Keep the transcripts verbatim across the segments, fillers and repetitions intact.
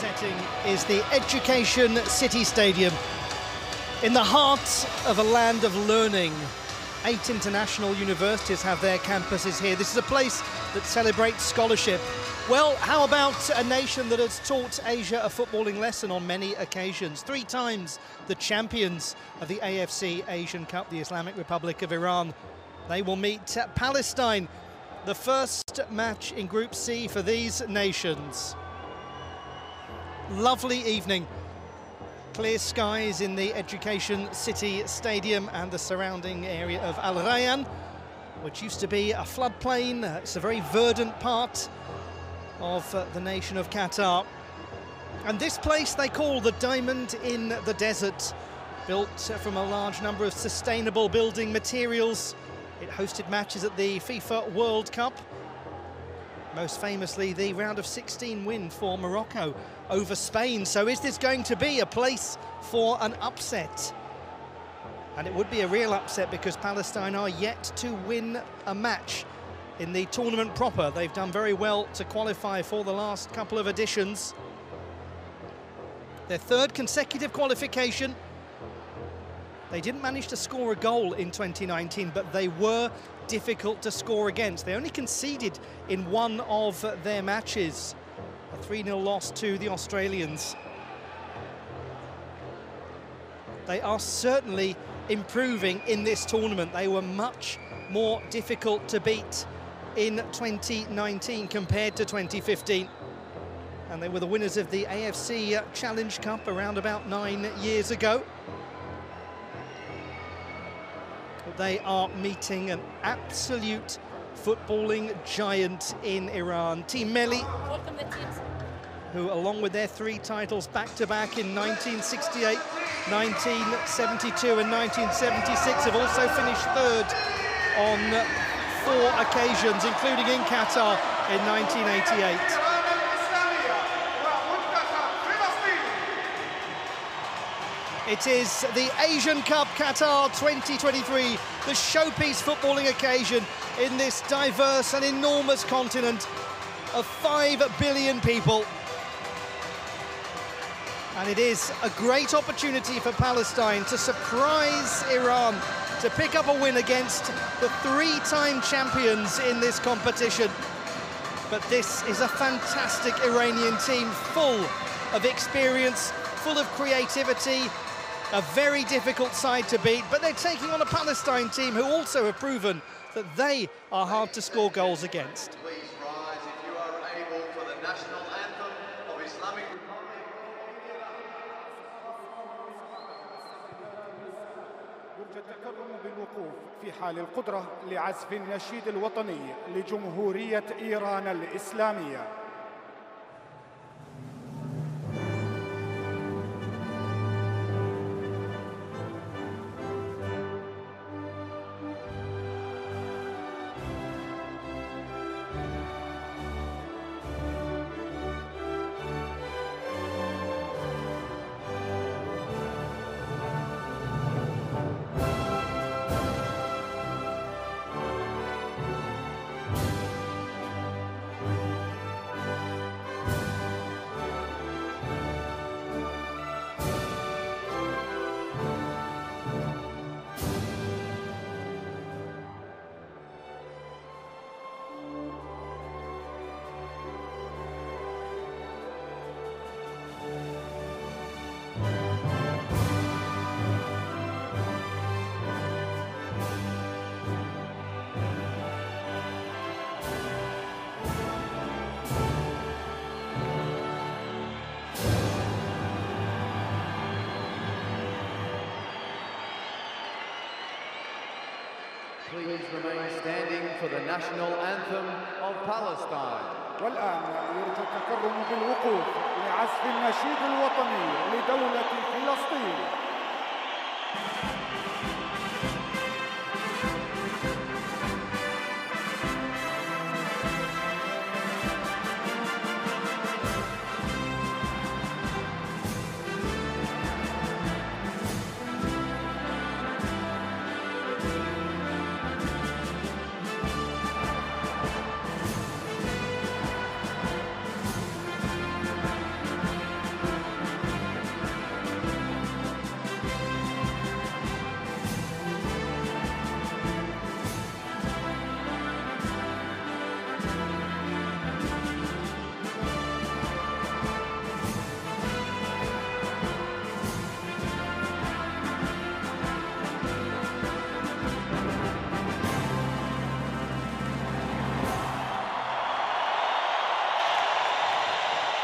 setting is the Education City Stadium. In the heart of a land of learning, eight international universities have their campuses here. This is a place that celebrates scholarship. Well, how about a nation that has taught Asia a footballing lesson on many occasions? Three times the champions of the A F C Asian Cup, the Islamic Republic of Iran. They will meet Palestine, the first match in Group C for these nations. Lovely evening. Clear skies in the Education City Stadium and the surrounding area of Al Rayyan, which used to be a floodplain. It's a very verdant part of uh, the nation of Qatar. And this place they call the Diamond in the Desert, built from a large number of sustainable building materials. It hosted matches at the FIFA World Cup, most famously the round of sixteen win for Morocco over Spain. So is this going to be a place for an upset? And it would be a real upset because Palestine are yet to win a match in the tournament proper. They've done very well to qualify for the last couple of editions. Their third consecutive qualification. They didn't manage to score a goal in twenty nineteen, but they were difficult to score against. They only conceded in one of their matches, a three nil loss to the Australians. They are certainly improving in this tournament. They were much more difficult to beat in twenty nineteen compared to twenty fifteen. And they were the winners of the A F C Challenge Cup around about nine years ago. They are meeting an absolute footballing giant in Iran, Team Melli, who along with their three titles back-to-back in nineteen sixty-eight, nineteen seventy-two and nineteen seventy-six have also finished third on four occasions, including in Qatar in nineteen eighty-eight. It is the Asian Cup Qatar twenty twenty-three, the showpiece footballing occasion in this diverse and enormous continent of five billion people. And it is a great opportunity for Palestine to surprise Iran, to pick up a win against the three-time champions in this competition. But this is a fantastic Iranian team, full of experience, full of creativity, a very difficult side to beat, but they're taking on a Palestine team who also have proven that they are hard to score goals against. Please rise if you are able for the national anthem of Islamic Republic. يرجى التكرم بالوقوف في حال القدرة لعزف النشيد الوطني لجمهورية إيران الإسلامية. Please remain standing for the national anthem of Palestine. والآن يرجى التكرم بالوقوف لعزف النشيد الوطني لدولة فلسطين.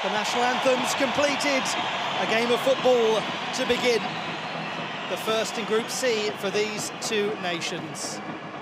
The national anthem's completed. A game of football to begin. The first in Group C for these two nations.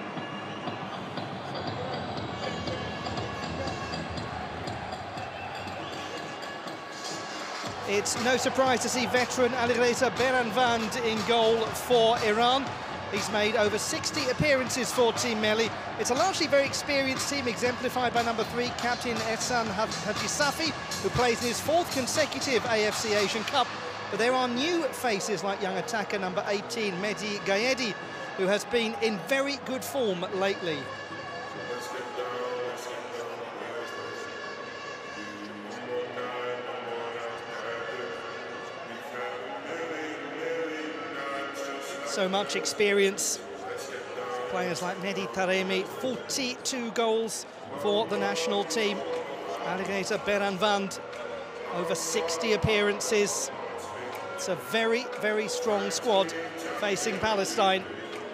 It's no surprise to see veteran Alireza Beranvand in goal for Iran. He's made over sixty appearances for Team Melli. It's a largely very experienced team, exemplified by number three, captain Ehsan Hajisafi, who plays in his fourth consecutive A F C Asian Cup. But there are new faces like young attacker number eighteen, Mehdi Gaedi, who has been in very good form lately. So much experience. Players like Mehdi Taremi, forty-two goals for the national team. Alireza Beranvand, over sixty appearances. It's a very, very strong squad facing Palestine.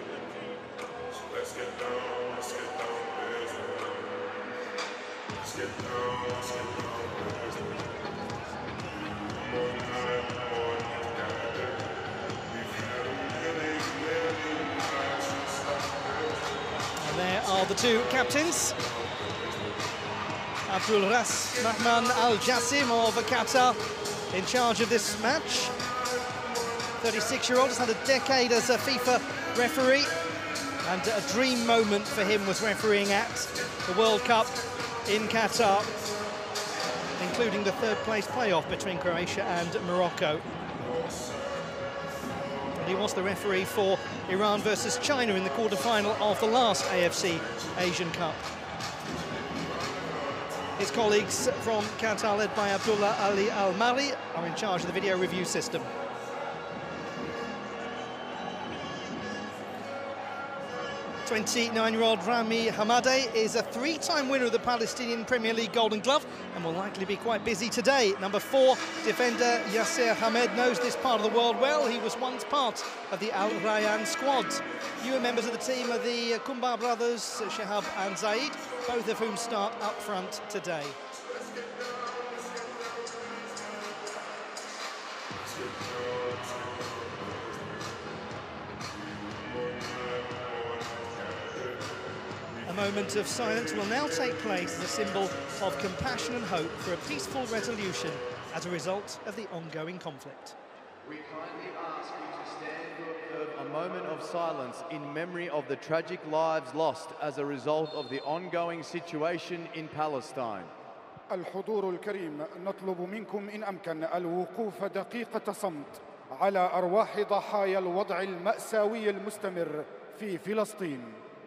There are the two captains. Abdul Ras Rahman Al Jassim of Qatar in charge of this match. thirty-six-year-old has had a decade as a FIFA referee, and a dream moment for him was refereeing at the World Cup in Qatar, including the third-place playoff between Croatia and Morocco. He was the referee for Iran versus China in the quarter-final of the last A F C Asian Cup. His colleagues from Qatar, led by Abdullah Ali Al-Mari, are in charge of the video review system. twenty-nine-year-old Rami Hamadeh is a three-time winner of the Palestinian Premier League Golden Glove and will likely be quite busy today. Number four, defender Yasser Hamed knows this part of the world well. He was once part of the Al Rayyan squad. Newer members of the team are the Kumbar brothers, Shahab and Zaid, both of whom start up front today. A moment of silence will now take place as a symbol of compassion and hope for a peaceful resolution as a result of the ongoing conflict. We kindly ask you to stand to observe a moment of silence in memory of the tragic lives lost as a result of the ongoing situation in Palestine. الحضور الكريم، نطلب منكم إن أمكن الوقوف دقيقة صمت على أرواح ضحايا الوضع المأساوي المستمر في فلسطين.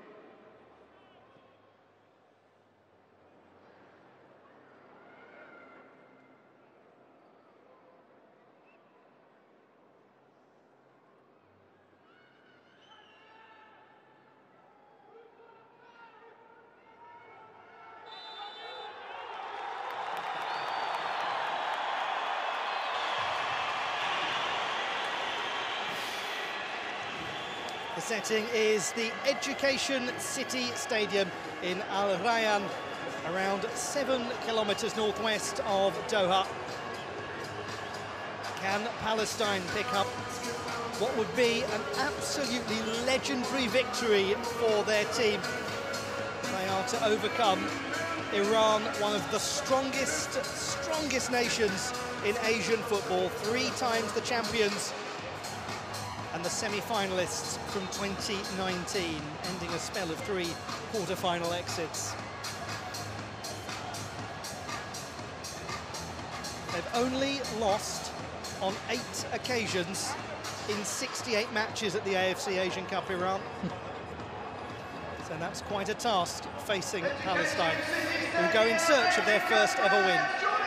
The setting is the Education City Stadium in Al Rayyan, around seven kilometres northwest of Doha. Can Palestine pick up what would be an absolutely legendary victory for their team? They are to overcome Iran, one of the strongest, strongest nations in Asian football, three times the champions, and the semi-finalists from twenty nineteen, ending a spell of three quarter-final exits. They've only lost on eight occasions in sixty-eight matches at the A F C Asian Cup, Iran. So that's quite a task facing Palestine, who go in search of their first ever win.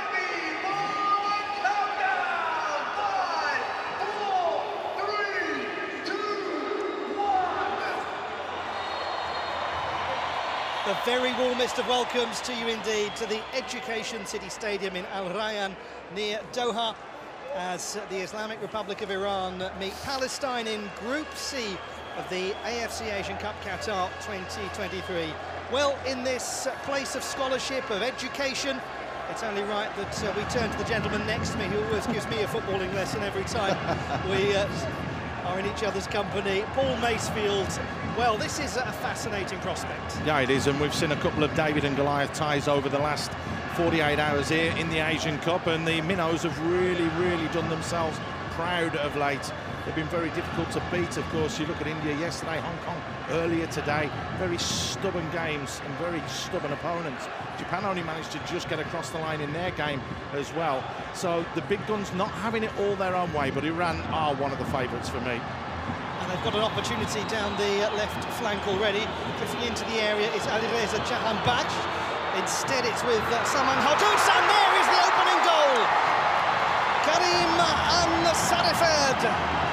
The very warmest of welcomes to you indeed to the Education City Stadium in Al Rayyan near Doha, as the Islamic Republic of Iran meet Palestine in Group C of the A F C Asian Cup Qatar twenty twenty-three. Well, in this place of scholarship, of education, it's only right that uh, we turn to the gentleman next to me, who always gives me a footballing lesson every time we uh, are in each other's company. Paul Macefield. Well, this is a fascinating prospect. Yeah, it is, and we've seen a couple of David and Goliath ties over the last forty-eight hours here in the Asian Cup, and the Minnows have really, really done themselves proud of late. They've been very difficult to beat. Of course, you look at India yesterday, Hong Kong earlier today. Very stubborn games and very stubborn opponents. Japan only managed to just get across the line in their game as well. So the big guns not having it all their own way, but Iran are one of the favourites for me. And they've got an opportunity down the left flank already. Drifting into the area is Alireza Jahanbakhsh. Instead, it's with uh, Salman Hodoos, and there is the opening goal. Karim Ansarifard.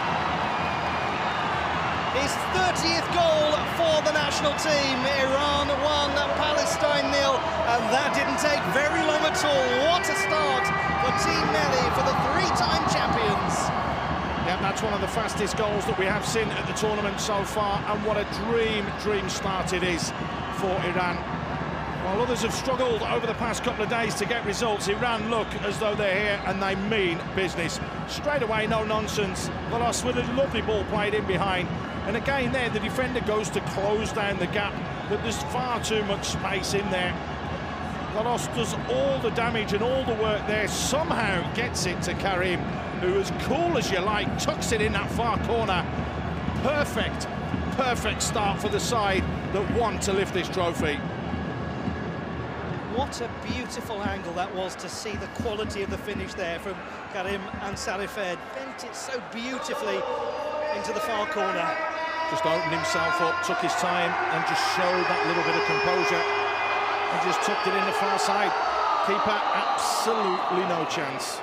His thirtieth goal for the national team. Iran won, Palestine nil, and that didn't take very long at all. What a start for Team Melli, for the three-time champions. Yeah, that's one of the fastest goals that we have seen at the tournament so far, and what a dream, dream start it is for Iran. While others have struggled over the past couple of days to get results, Iran look as though they're here and they mean business. Straight away, no nonsense. Volos with a lovely ball played in behind. And again there, the defender goes to close down the gap, but there's far too much space in there. Volos does all the damage and all the work there, somehow gets it to Karim, who, as cool as you like, tucks it in that far corner. Perfect, perfect start for the side that want to lift this trophy. What a beautiful angle that was to see the quality of the finish there from Karim Ansarifard. Bent it so beautifully into the far corner. Just opened himself up, took his time, and just showed that little bit of composure. And just tucked it in the far side. Keeper, absolutely no chance.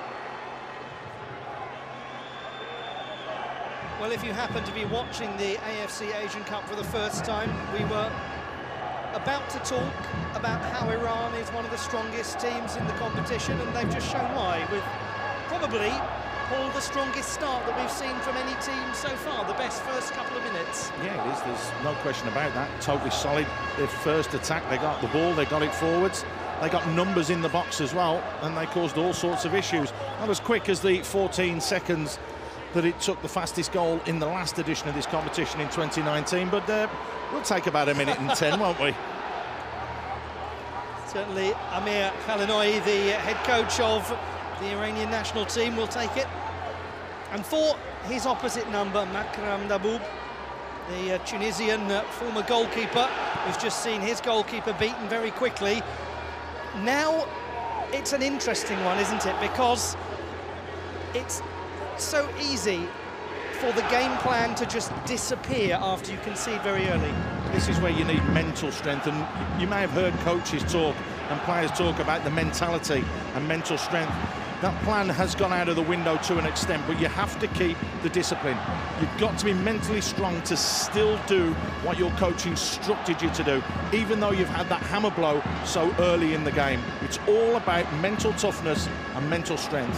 Well, if you happen to be watching the A F C Asian Cup for the first time, we were about to talk about how Iran is one of the strongest teams in the competition, and they've just shown why, with probably, Paul, the strongest start that we've seen from any team so far, the best first couple of minutes. Yeah, it is, there's no question about that. Totally solid. Their first attack, they got the ball, they got it forwards, they got numbers in the box as well, and they caused all sorts of issues. Not as quick as the fourteen seconds that it took the fastest goal in the last edition of this competition in twenty nineteen, but uh, we'll take about a minute and ten, won't we? Certainly Amir Khalinoui, the head coach of the Iranian national team, will take it. And for his opposite number, Makram Daboub, the uh, Tunisian uh, former goalkeeper, who's just seen his goalkeeper beaten very quickly. Now it's an interesting one, isn't it? Because it's so easy for the game plan to just disappear after you concede very early. This is where you need mental strength, and you may have heard coaches talk and players talk about the mentality and mental strength. That plan has gone out of the window to an extent, but you have to keep the discipline. You've got to be mentally strong to still do what your coach instructed you to do, even though you've had that hammer blow so early in the game. It's all about mental toughness and mental strength.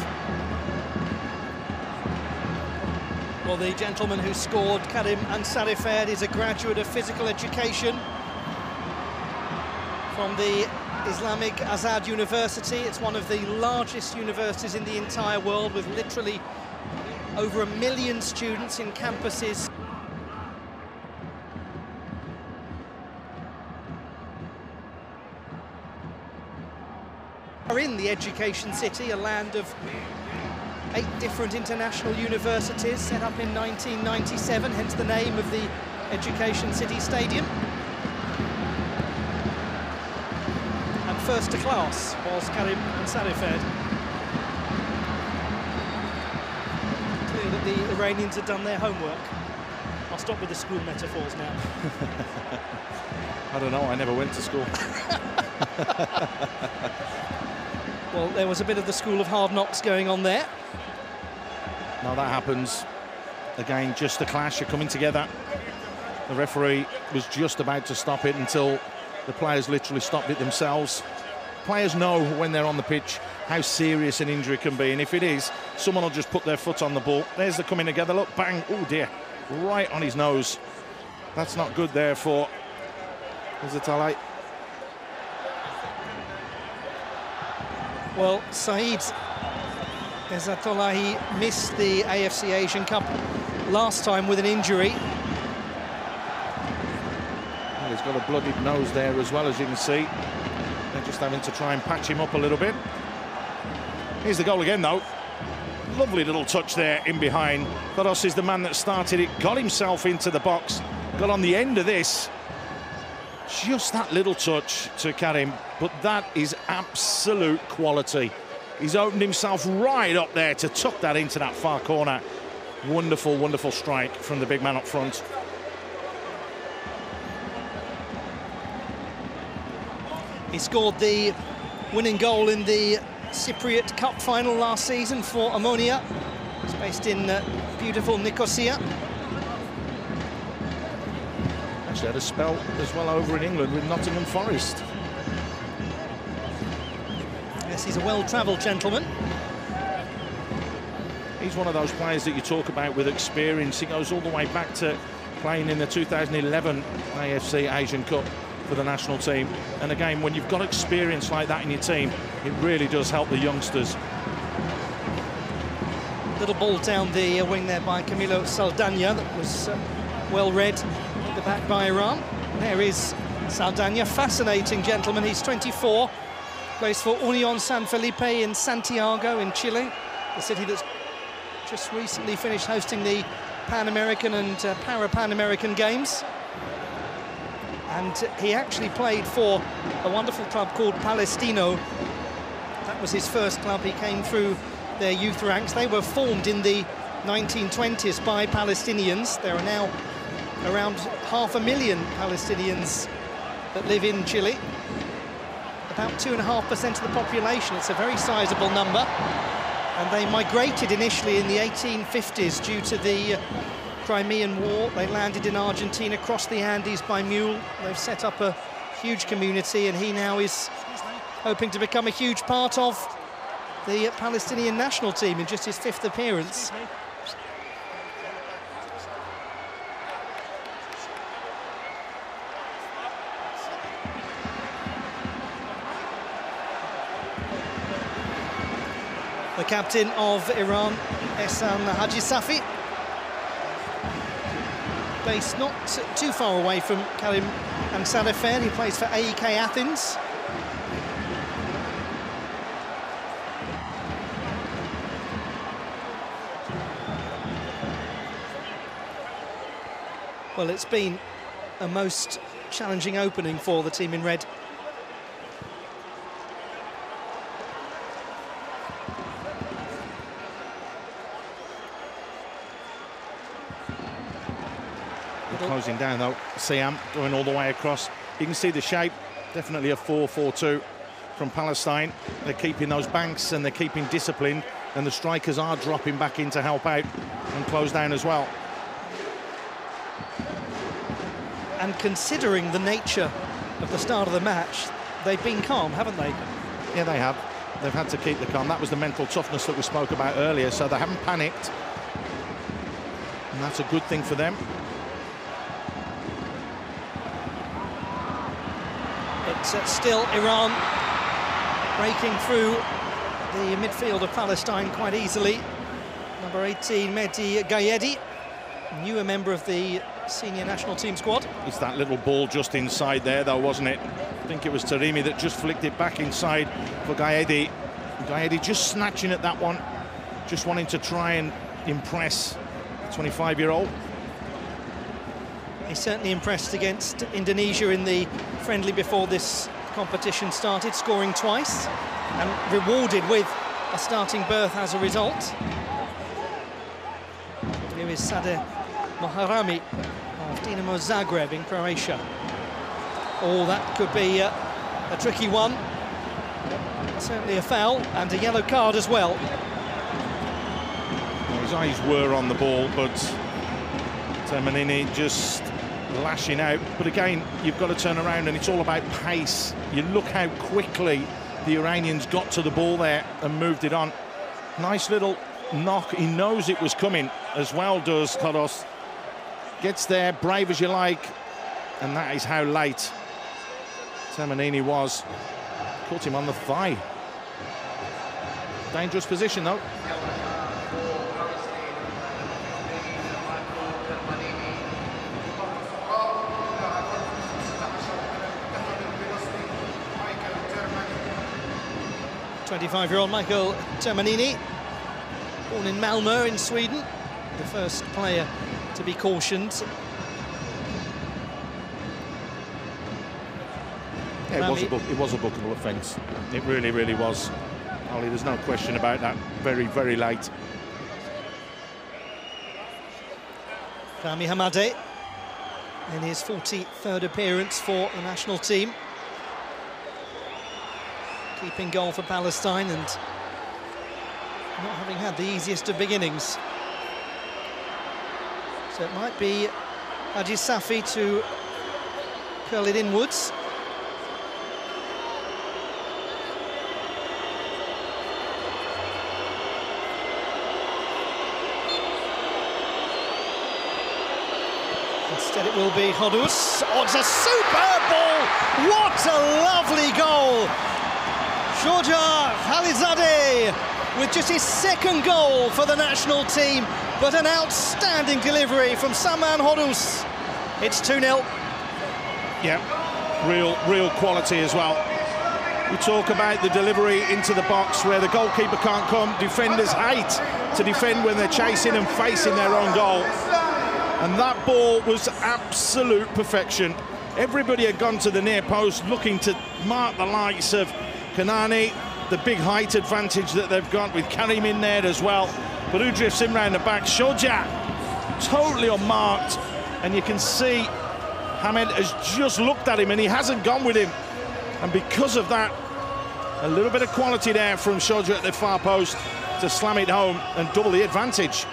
Well, the gentleman who scored, Karim Ansarifard, is a graduate of physical education from the Islamic Azad University. It's one of the largest universities in the entire world, with literally over a million students in campuses. Are in the education city, a land of eight different international universities set up in nineteen ninety-seven, hence the name of the Education City Stadium. And first to class was Karim Ansarifard. Clear that the Iranians had done their homework. I'll stop with the school metaphors now. I don't know, I never went to school. Well, there was a bit of the school of hard knocks going on there. Now that happens. Again, just a clash, you're coming together. The referee was just about to stop it until the players literally stopped it themselves. Players know when they're on the pitch how serious an injury can be, and if it is, someone will just put their foot on the ball. There's the coming together, look, bang, oh dear, right on his nose. That's not good there for Zatalai. Well, Saeed Ezzatullahi missed the A F C Asian Cup last time with an injury. Well, he's got a bloodied nose there as well, as you can see. They're just having to try and patch him up a little bit. Here's the goal again, though. Lovely little touch there in behind. Toros is the man that started it, got himself into the box, got on the end of this. Just that little touch to Karim, but that is absolute quality. He's opened himself right up there to tuck that into that far corner. Wonderful, wonderful strike from the big man up front. He scored the winning goal in the Cypriot Cup final last season for Ammonia. It's based in uh, beautiful Nicosia. Actually had a spell as well over in England with Nottingham Forest. Yes, he's a well-travelled gentleman. He's one of those players that you talk about with experience. He goes all the way back to playing in the two thousand eleven A F C Asian Cup for the national team. And again, when you've got experience like that in your team, it really does help the youngsters. Little ball down the wing there by Camilo Saldana that was uh, well read at the back by Iran. There is Saldana, fascinating gentleman. He's twenty-four, plays for Union San Felipe in Santiago in Chile, the city that's just recently finished hosting the Pan American and uh, Para Pan American Games. And he actually played for a wonderful club called Palestino. That was his first club. He came through their youth ranks. They were formed in the nineteen twenties by Palestinians. There are now around half a million Palestinians that live in Chile. About two and a half percent of the population. It's a very sizable number. And they migrated initially in the eighteen fifties due to the Crimean War. They landed in Argentina, crossed the Andes by mule. They've set up a huge community, and he now is hoping to become a huge part of the Palestinian national team in just his fifth appearance. The captain of Iran, Ehsan Haji Safi, based not too far away from Karim Amsadefer. He plays for A E K Athens. Well, it's been a most challenging opening for the team in red. Closing down though, Siam going all the way across. You can see the shape, definitely a four four two from Palestine. They're keeping those banks and they're keeping discipline, and the strikers are dropping back in to help out and close down as well. And considering the nature of the start of the match, they've been calm, haven't they? Yeah, they have. They've had to keep the calm. That was the mental toughness that we spoke about earlier, so they haven't panicked. And that's a good thing for them. But uh, still, Iran breaking through the midfield of Palestine quite easily. Number eighteen, Mehdi Gaedi, newer member of the senior national team squad. It's that little ball just inside there, though, wasn't it? I think it was Taremi that just flicked it back inside for Gaedi. Gaedi just snatching at that one, just wanting to try and impress the twenty-five-year-old. He certainly impressed against Indonesia in the friendly before this competition started, scoring twice and rewarded with a starting berth as a result. Here is Sade Moharami of Dinamo Zagreb in Croatia. Oh, that could be uh, a tricky one. Certainly a foul and a yellow card as well. Well, his eyes were on the ball, but Temanini just lashing out. But again, you've got to turn around, and it's all about pace. You look how quickly the Iranians got to the ball there and moved it on. Nice little knock. He knows it was coming, as well does Toros. Gets there, brave as you like, and that is how late Temanini was. Caught him on the thigh. Dangerous position, though. twenty-five-year-old Michael Termanini, born in Malmö in Sweden, the first player to be cautioned. Yeah, it was, a book, it was a bookable offence. It really, really was. Ollie, there's no question about that. Very, very late. Rami Hamadeh in his forty-third appearance for the national team. Keeping goal for Palestine and not having had the easiest of beginnings. So it might be Haji Safi to curl it inwards. Instead it will be Hodous. Oh, it's a superb ball! What a lovely goal! Shoja Khalizadeh with just his second goal for the national team, but an outstanding delivery from Saman Hodous. It's two nil. Yeah, real, real quality as well. We talk about the delivery into the box where the goalkeeper can't come. Defenders hate to defend when they're chasing and facing their own goal. And that ball was absolute perfection. Everybody had gone to the near post looking to mark the likes of Kanani, the big height advantage that they've got with Karim in there as well. But who drifts in round the back? Shoja, totally unmarked. And you can see Hamed has just looked at him and he hasn't gone with him. And because of that, a little bit of quality there from Shoja at the far post to slam it home and double the advantage.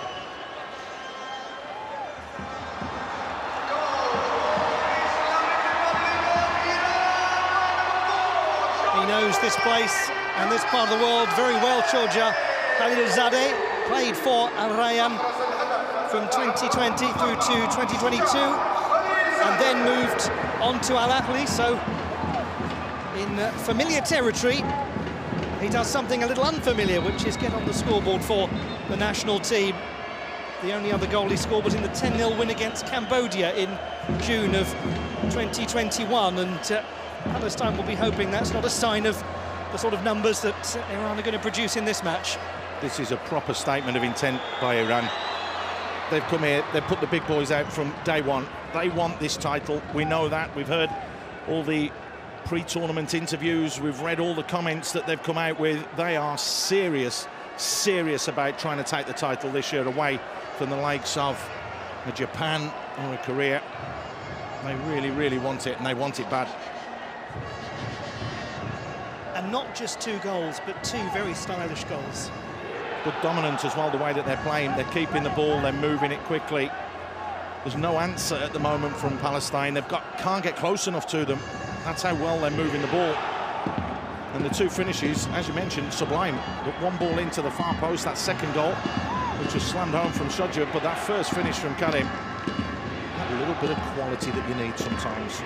He knows this place and this part of the world very well, Shoja Khalizadeh. Played for Al Rayyan from twenty twenty through to twenty twenty-two and then moved on to Al Ahly, so in uh, familiar territory. He does something a little unfamiliar, which is get on the scoreboard for the national team. The only other goal he scored was in the ten nil win against Cambodia in June of twenty twenty-one, and uh, Palestine will be hoping that's not a sign of the sort of numbers that Iran are going to produce in this match. This is a proper statement of intent by Iran. They've come here, they've put the big boys out from day one. They want this title, we know that. We've heard all the pre-tournament interviews, we've read all the comments that they've come out with. They are serious, serious about trying to take the title this year away from the likes of a Japan or a Korea. They really, really want it, and they want it bad. And not just two goals, but two very stylish goals. Good dominance as well, the way that they're playing. They're keeping the ball, they're moving it quickly. There's no answer at the moment from Palestine. They've got can't get close enough to them. That's how well they're moving the ball. And the two finishes, as you mentioned, sublime. But one ball into the far post, that second goal, which was slammed home from Shoja, but that first finish from Karim, that little bit of quality that you need sometimes.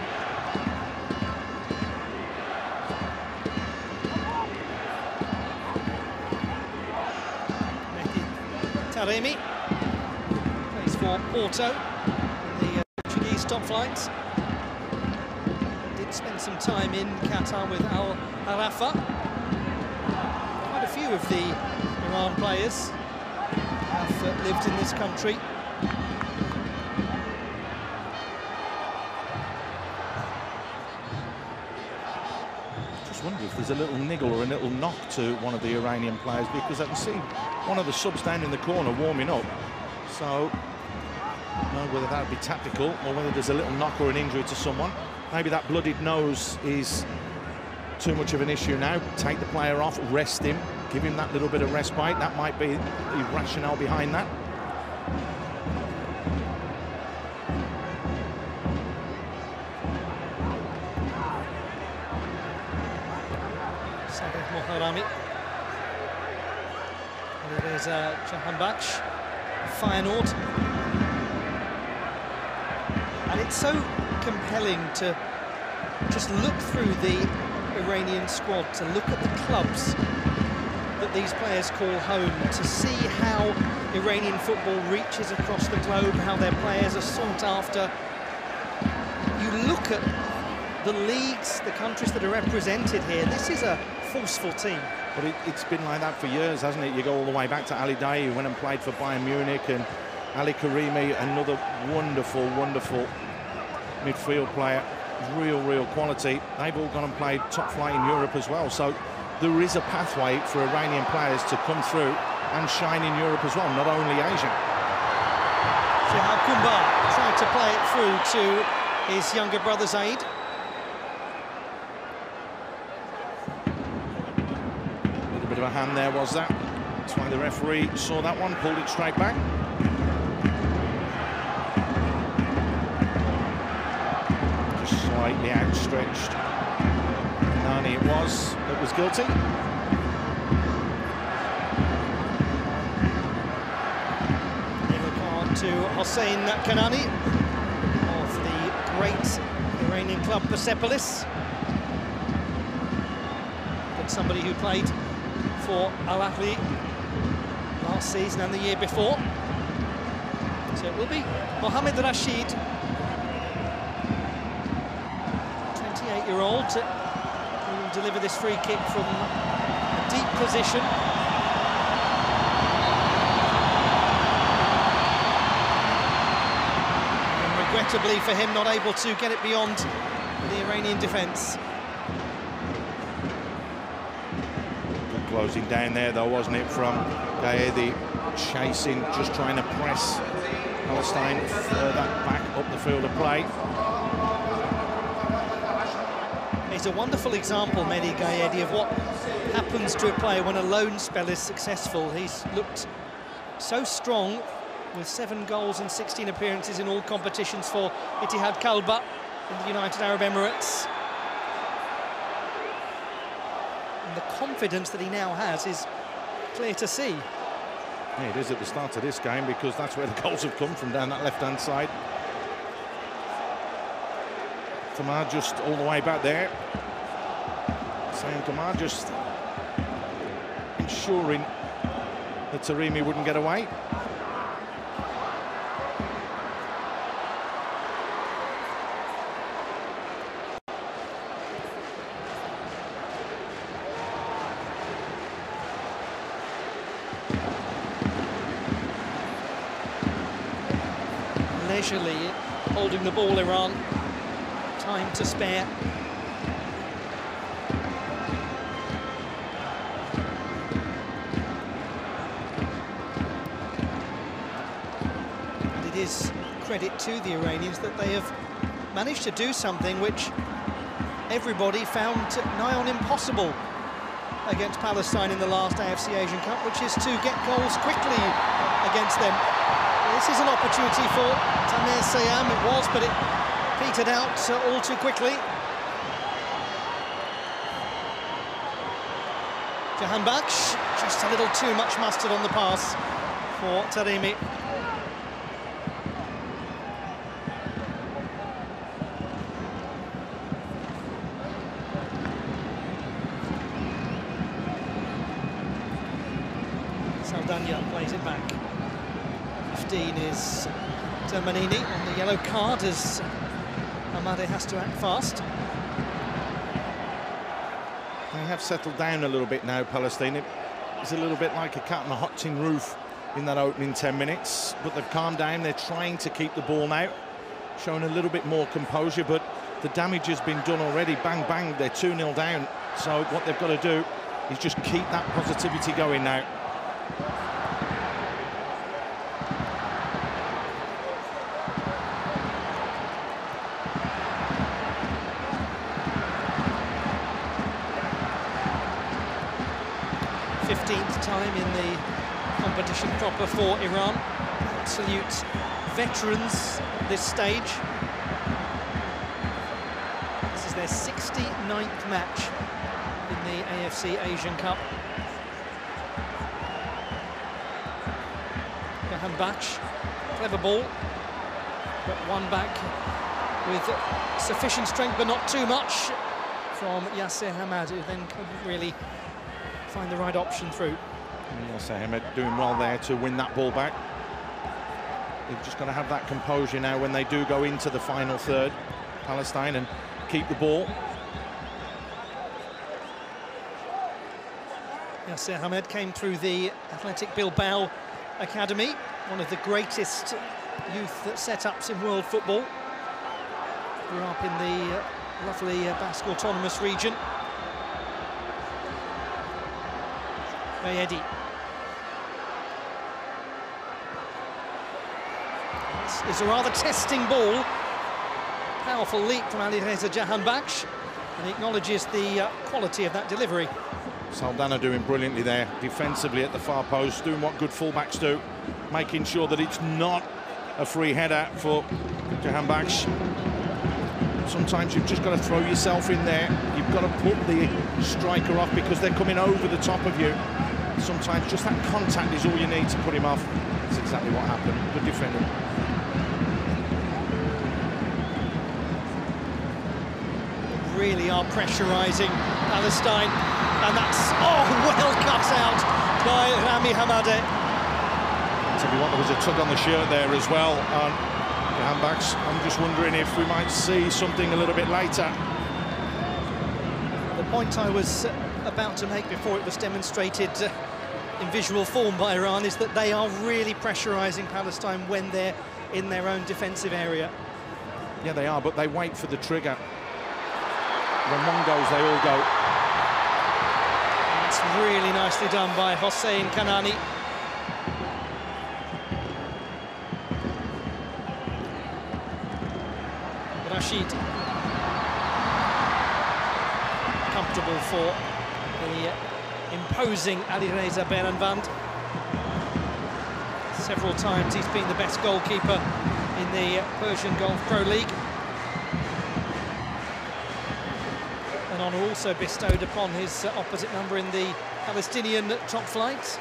Taremi plays for Porto in the uh, Portuguese top flight. Did spend some time in Qatar with Al Arafa. Quite a few of the Iran players have uh, lived in this country. Just wonder if there's a little niggle or a little knock to one of the Iranian players, because I can see one of the subs down in the corner warming up. So, I don't know whether that would be tactical or whether there's a little knock or an injury to someone. Maybe that bloodied nose is too much of an issue now. Take the player off, rest him, give him that little bit of respite. That might be the rationale behind that. Sadegh Moharami. And there's uh, Jahanbakhsh, Feyenoord. And it's so compelling to just look through the Iranian squad, to look at the clubs that these players call home, to see how Iranian football reaches across the globe, how their players are sought after. You look at the leagues, the countries that are represented here, this is a forceful team. But it, it's been like that for years, hasn't it? You go all the way back to Ali Daei, who went and played for Bayern Munich, and Ali Karimi, another wonderful, wonderful midfield player. Real, real quality. They've all gone and played top flight in Europe as well. So there is a pathway for Iranian players to come through and shine in Europe as well, not only Asia. Shihab Kumbar tried to play it through to his younger brother Zaid. A little bit of a hand there, was that? That's why the referee saw that one, pulled it straight back. Just slightly outstretched. Kanani it was that was guilty. To Hossein Kanani of the great Iranian club Persepolis. But somebody who played for Al Ahly last season and the year before. So it will be Mohamed Rashid, twenty-eight-year-old, who will deliver this free kick from a deep position. Regrettably for him, not able to get it beyond the Iranian defence. Good closing down there, though, wasn't it, from Gaedi, chasing, just trying to press Palestine further back up the field of play. He's a wonderful example, Mehdi Gaedi, of what happens to a player when a loan spell is successful. He's looked so strong, with seven goals and sixteen appearances in all competitions for Ittihad Kalba in the United Arab Emirates. And the confidence that he now has is clear to see. Yeah, it is at the start of this game, because that's where the goals have come from, down that left-hand side. Tamar just all the way back there. Same Tamar just ensuring that Taremi wouldn't get away. Leisurely holding the ball, Iran. Time to spare. And it is credit to the Iranians that they have managed to do something which everybody found nigh on impossible against Palestine in the last A F C Asian Cup, which is to get goals quickly against them. This is an opportunity for Tamer Sayam, it was, but it petered out uh, all too quickly. Jahanbakhsh, just a little too much mustard on the pass for Taremi. Saldania plays it back. fifteen is Termanini on the yellow card as Amade has to act fast. They have settled down a little bit now, Palestine. It's a little bit like a cat on a hot tin roof in that opening ten minutes, but they've calmed down. They're trying to keep the ball now, showing a little bit more composure, but the damage has been done already. Bang, bang, they're two nil down. So what they've got to do is just keep that positivity going now. fifteenth time in the competition proper for Iran. Absolute veterans at this stage. This is their sixty-ninth match in the A F C Asian Cup. Jahanbakhsh, clever ball, but one back with sufficient strength but not too much from Yasser Hamad, who then couldn't really find the right option through. Yasser Ahmed doing well there to win that ball back. They've just got to have that composure now when they do go into the final third, Palestine, and keep the ball. Yasser Ahmed came through the Athletic Bilbao Academy, one of the greatest youth set-ups in world football. Grew up in the uh, lovely uh, Basque Autonomous region. Bayedi. This is a rather testing ball. Powerful leap from Alireza Jahanbakhsh, and he acknowledges the uh, quality of that delivery. Saldana doing brilliantly there, defensively at the far post, doing what good fullbacks do, making sure that it's not a free header for Jahanbakhsh. Sometimes you've just got to throw yourself in there. You've got to put the striker off because they're coming over the top of you. Sometimes just that contact is all you need to put him off. That's exactly what happened. Good defending. Really are pressurising Palestine, and that's, oh, well cut out by Rami Hamadeh. Tell you what, there was a tug on the shirt there as well on Jahanbakhsh. I'm just wondering if we might see something a little bit later. The point I was about to make before it was demonstrated uh, in visual form by Iran is that they are really pressurising Palestine when they're in their own defensive area. Yeah, they are, but they wait for the trigger. When one goes, they all go. It's really nicely done by Hossein Kanani. Rashid. Comfortable for the imposing Alireza Beranvand. Several times he's been the best goalkeeper in the Persian Gulf Pro League. An honour also bestowed upon his uh, opposite number in the Palestinian top flight.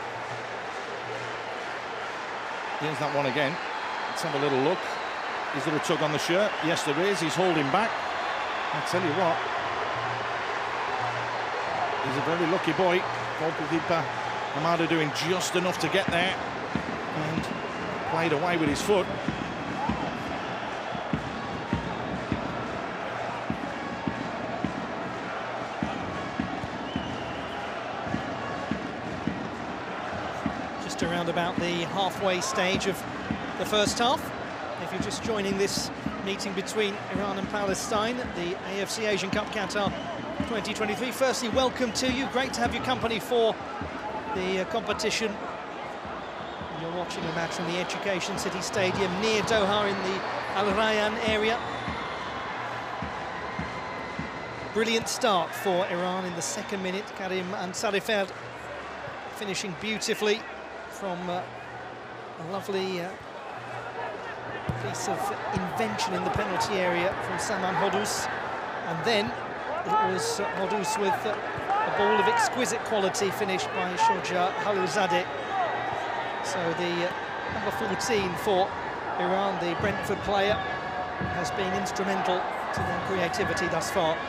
Here's that one again. Let's have a little look. Is there a tug on the shirt? Yes, there is. He's holding back. I tell you what, he's a very lucky boy. Goalkeeper Hamadeh doing just enough to get there and played away with his foot. Just around about the halfway stage of the first half. If you're just joining this meeting between Iran and Palestine, the A F C Asian Cup Qatar twenty twenty-three. Firstly, welcome to you. Great to have your company for the uh, competition. You're watching a match from the Education City Stadium near Doha in the Al Rayyan area. Brilliant start for Iran in the second minute. Karim Ansarifard finishing beautifully from uh, a lovely uh, piece of invention in the penalty area from Saman Hodous, and then it was uh, Hodous with uh, a ball of exquisite quality finished by Shoja Halilzadeh. So the uh, number fourteen for Iran, the Brentford player, has been instrumental to their creativity thus far.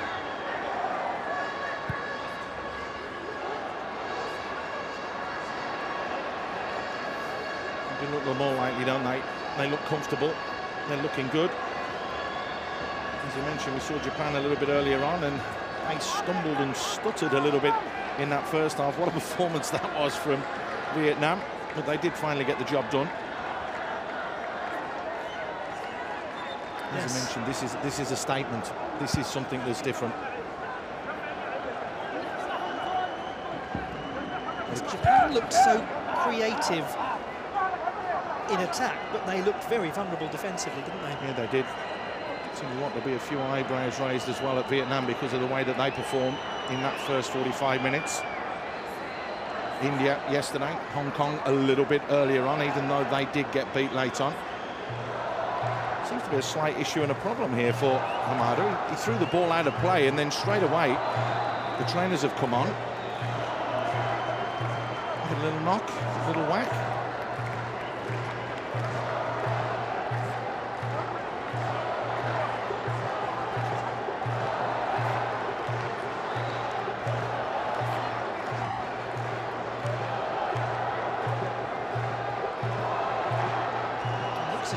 They look more likely, don't they? They look comfortable. They're looking good. As you mentioned, we saw Japan a little bit earlier on, and they stumbled and stuttered a little bit in that first half. What a performance that was from Vietnam, but they did finally get the job done. As Yes. I mentioned, this is this is a statement. This is something that's different. Japan looked so creative in attack, but they looked very vulnerable defensively, didn't they? Yeah, they did. Tell you what, there'll be a few eyebrows raised as well at Vietnam because of the way that they performed in that first forty-five minutes. India yesterday, Hong Kong a little bit earlier on, even though they did get beat late on. Seems to be a slight issue and a problem here for Hamadeh. He threw the ball out of play, and then straight away the trainers have come on. A little knock, a little whack.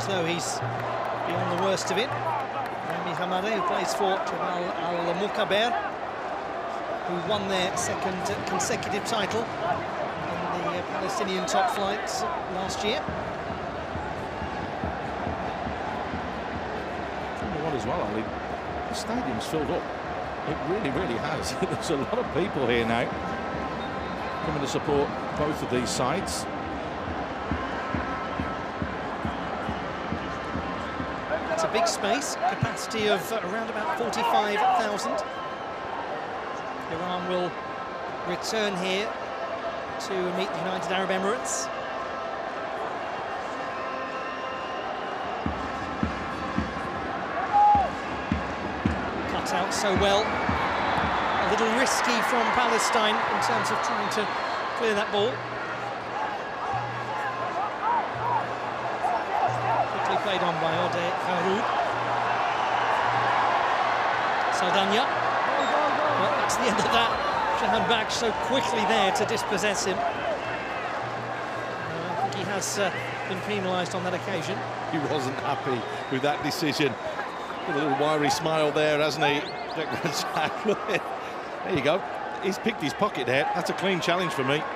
as though he's beyond the worst of it. Rami Hamadeh, who plays for Jabal Al-Mukaber, who won their second consecutive title in the Palestinian top flights last year. What as well, Ali, the stadium's filled up. It really, really has. There's a lot of people here now coming to support both of these sides. It's a big space, capacity of around about forty-five thousand. Iran will return here to meet the United Arab Emirates. Cut out so well. A little risky from Palestine in terms of trying to clear that ball. Quickly played on by Ode Haroub. Saldania. Well, that's the end of that. Jahan Baksh so quickly there to dispossess him. Uh, I think he has uh, been penalised on that occasion. He wasn't happy with that decision. With a little wiry smile there, hasn't he? There you go. He's picked his pocket there. That's a clean challenge for me.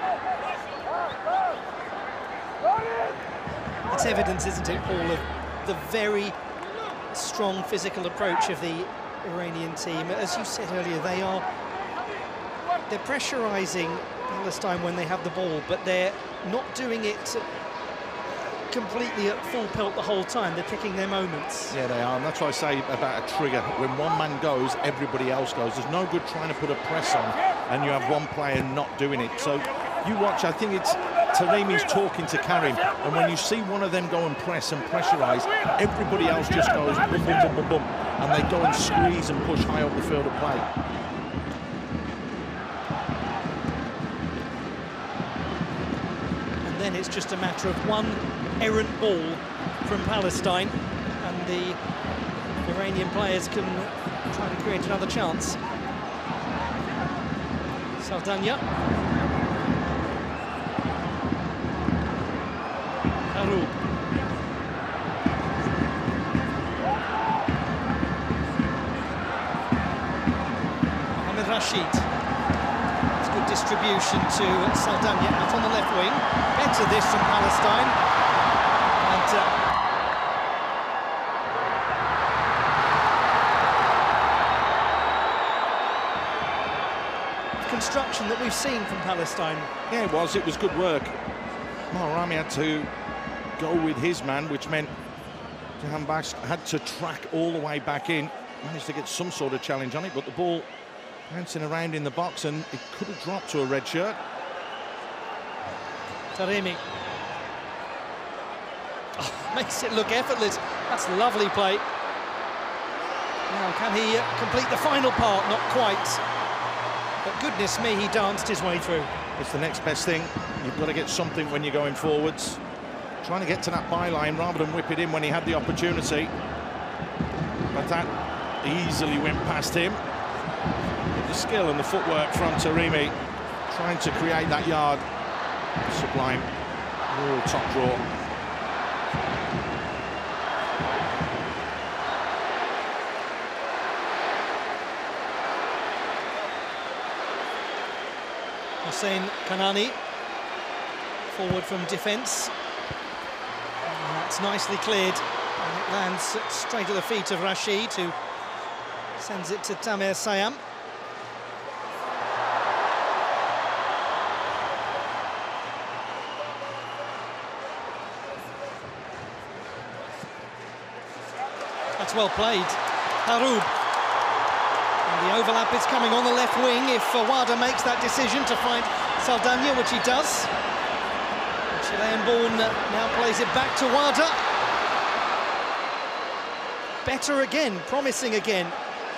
It's evidence, isn't it, Paul, of the very strong physical approach of the Iranian team. As you said earlier, they are they're pressurising Palestine when they have the ball, but they're not doing it completely at full pelt the whole time. They're picking their moments. Yeah, they are, and that's what I say about a trigger. When one man goes, everybody else goes. There's no good trying to put a press on and you have one player not doing it. So you watch, I think it's Taremi's talking to Karim, and when you see one of them go and press and pressurise, everybody else just goes boom, boom, boom, boom, boom, and they go and squeeze and push high up the field of play. And then it's just a matter of one errant ball from Palestine, and the Iranian players can try to create another chance. Saldania. Haroub. Mohamed Rashid. It's good distribution to Saldania out on the left wing. Better this from Palestine. And uh, construction that we've seen from Palestine. Yeah, it was. It was good work. Well, Rami had to go with his man, which meant Jahan Baksh had to track all the way back in. Managed to get some sort of challenge on it, but the ball bouncing around in the box, and it could have dropped to a red shirt. Taremi. Oh, makes it look effortless. That's lovely play. Now, can he uh, complete the final part? Not quite. But goodness me, he danced his way through. It's the next best thing. You've got to get something when you're going forwards. Trying to get to that byline rather than whip it in when he had the opportunity. But that easily went past him. The skill and the footwork from Taremi, trying to create that yard. Sublime. Oh, top draw. Hossein Kanani, forward from defence. That's nicely cleared, and it lands straight at the feet of Rashid, who sends it to Tamer Sayam. That's well played. Haroub. And the overlap is coming on the left wing if uh, Wada makes that decision to find Saldania, which he does. Chilean Born now plays it back to Wada. Better again, promising again.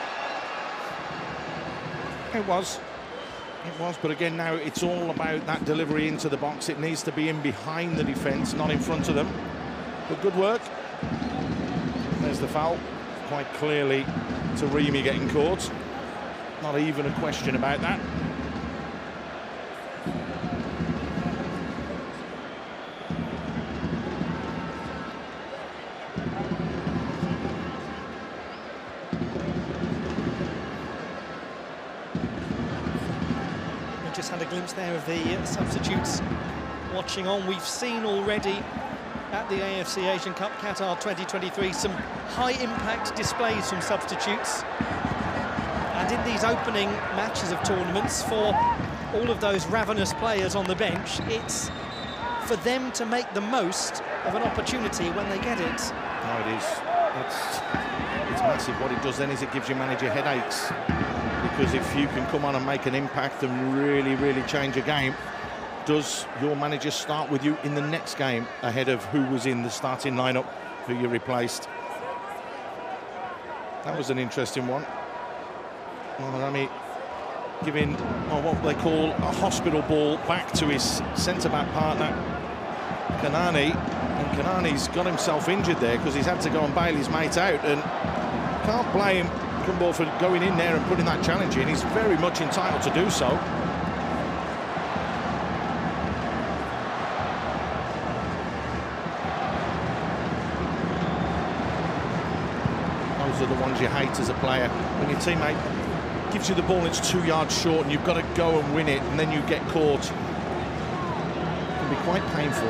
It was. It was, but again, now it's all about that delivery into the box. It needs to be in behind the defence, not in front of them. But good work. There's the foul. Quite clearly, Taremi getting caught. Not even a question about that. just had a glimpse there of the substitutes watching on. We've seen already at the A F C Asian Cup Qatar twenty twenty-three some high-impact displays from substitutes. And in these opening matches of tournaments, for all of those ravenous players on the bench, it's for them to make the most of an opportunity when they get it. No, it is. It's, it's massive. What it does then is it gives your manager headaches. Because if you can come on and make an impact and really, really change a game, does your manager start with you in the next game ahead of who was in the starting lineup, who you replaced? That was an interesting one. Moharami giving oh, what they call a hospital ball back to his centre-back partner, Kanani. And Kanani's got himself injured there because he's had to go and bail his mate out. And can't blame Gumball for going in there and putting that challenge in. He's very much entitled to do so. Those are the ones you hate as a player. When your teammate gives you the ball and it's two yards short and you've got to go and win it and then you get caught. It can be quite painful.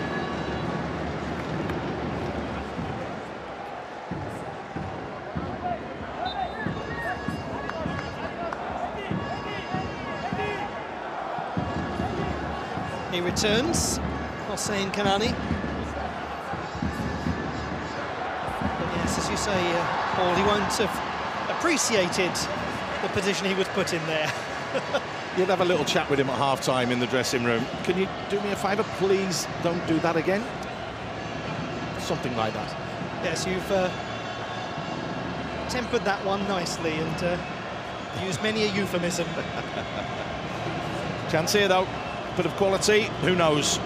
He returns, Hossein Kanani. But yes, as you say, uh, Paul, he won't have appreciated the position he was put in there. You'd have a little chat with him at half-time in the dressing room. Can you do me a favour, please? Don't do that again. Something like that. Yes, you've uh, tempered that one nicely and uh, used many a euphemism. Chance here, though. Bit of quality, who knows?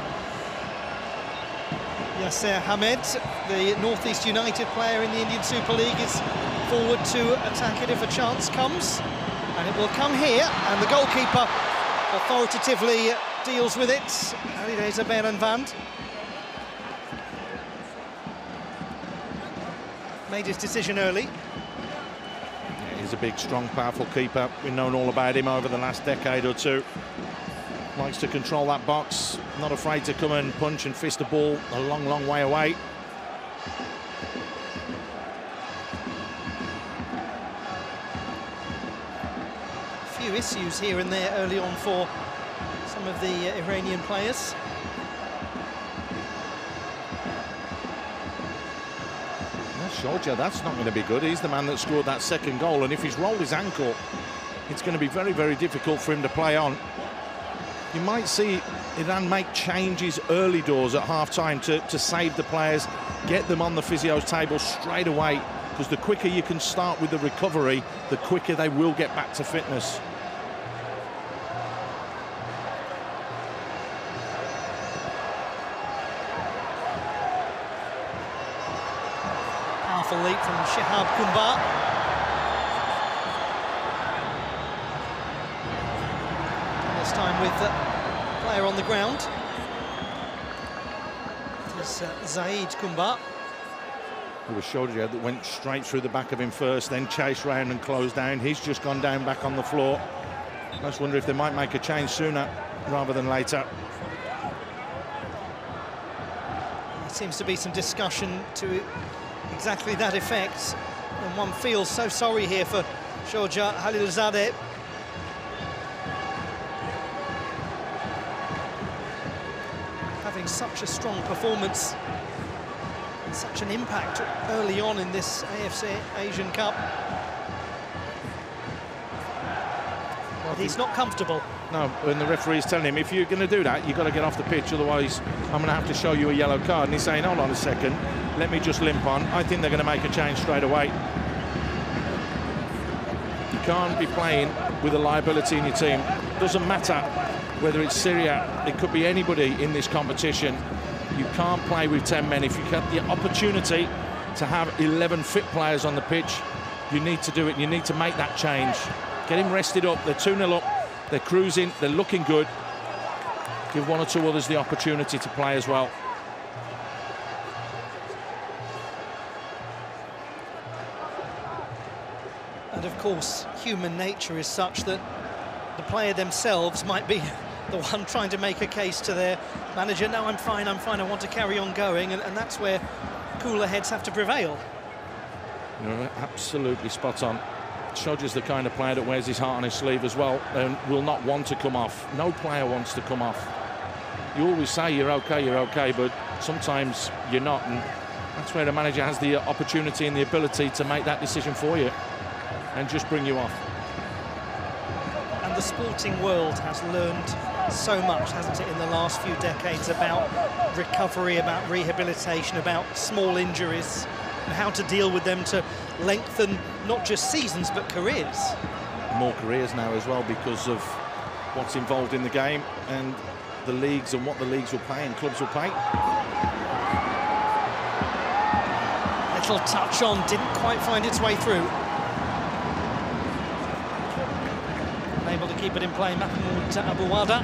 Yasser Hamed, the North East United player in the Indian Super League, is forward to attack it if a chance comes. And it will come here, and the goalkeeper authoritatively deals with it. Alireza Beranvand made his decision early. Yeah, he's a big, strong, powerful keeper. We've known all about him over the last decade or two. Likes to control that box, not afraid to come and punch and fist the ball a long, long way away. A few issues here and there early on for some of the uh, Iranian players. Shorja, that's not going to be good. He's the man that scored that second goal, and if he's rolled his ankle, it's going to be very, very difficult for him to play on. You might see Iran make changes early doors at half-time to, to save the players, get them on the physio's table straight away, because the quicker you can start with the recovery, the quicker they will get back to fitness. Powerful leap from Shihab Kumbar. This time with the player on the ground. It is uh, Zaid Kumbar. It was Shorja that went straight through the back of him first, then chased round and closed down. He's just gone down back on the floor. I just wonder if they might make a change sooner rather than later. There seems to be some discussion to exactly that effect, and one feels so sorry here for Shorja Khalilzadeh. Having such a strong performance, such an impact early on in this A F C Asian Cup. Well, he's not comfortable. No, and the referee's telling him, if you're going to do that, you've got to get off the pitch, otherwise I'm going to have to show you a yellow card. And he's saying, hold on a second, let me just limp on. I think they're going to make a change straight away. You can't be playing with a liability in your team. Doesn't matter whether it's Syria, it could be anybody in this competition. You can't play with ten men. If you get the opportunity to have eleven fit players on the pitch, you need to do it. You need to make that change. Get him rested up. They're two nil up. They're cruising. They're looking good. Give one or two others the opportunity to play as well. And of course, human nature is such that the player themselves might be the one trying to make a case to their manager, no, I'm fine, I'm fine, I want to carry on going, and, and that's where cooler heads have to prevail. You're absolutely spot on. Showed the kind of player that wears his heart on his sleeve as well and will not want to come off. No player wants to come off. You always say you're okay, you're okay, but sometimes you're not, and that's where the manager has the opportunity and the ability to make that decision for you and just bring you off. And the sporting world has learned so much, hasn't it, in the last few decades about recovery, about rehabilitation, about small injuries, and how to deal with them to lengthen not just seasons but careers. More careers now as well because of what's involved in the game and the leagues and what the leagues will pay and clubs will pay. Little touch on, didn't quite find its way through. Able to keep it in play, Mahmoud Abouada.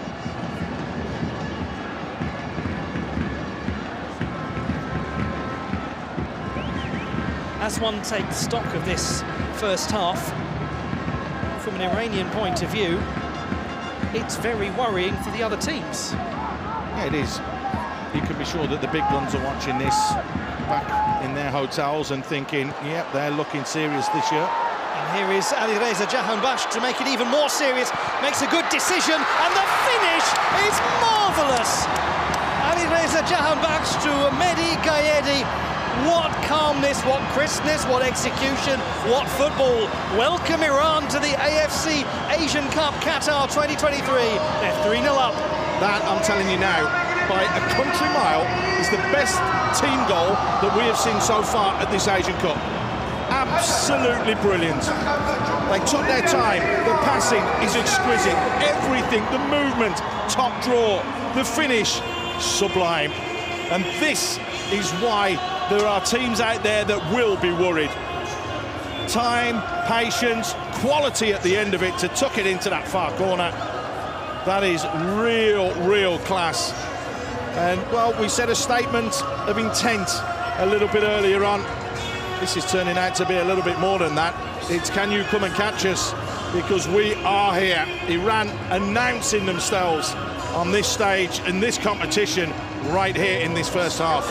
As one takes stock of this first half, from an Iranian point of view, it's very worrying for the other teams. Yeah, it is. You can be sure that the big guns are watching this back in their hotels and thinking, yep, yeah, they're looking serious this year. And here is Alireza Jahanbakhsh to make it even more serious. Makes a good decision, and the finish is marvellous. Alireza Jahanbakhsh to Mehdi Gaedi. What calmness, what crispness, what execution, what football. Welcome Iran to the A F C Asian Cup Qatar twenty twenty-three. They're three nil up. That, I'm telling you now, by a country mile, is the best team goal that we have seen so far at this Asian Cup. Absolutely brilliant. They took their time. The passing is exquisite. Everything, the movement, top draw, the finish, sublime. And this is why there are teams out there that will be worried. Time, patience, quality at the end of it to tuck it into that far corner. That is real, real class. And, well, we said a statement of intent a little bit earlier on. This is turning out to be a little bit more than that. It's can you come and catch us? Because we are here. Iran announcing themselves on this stage in this competition right here in this first half.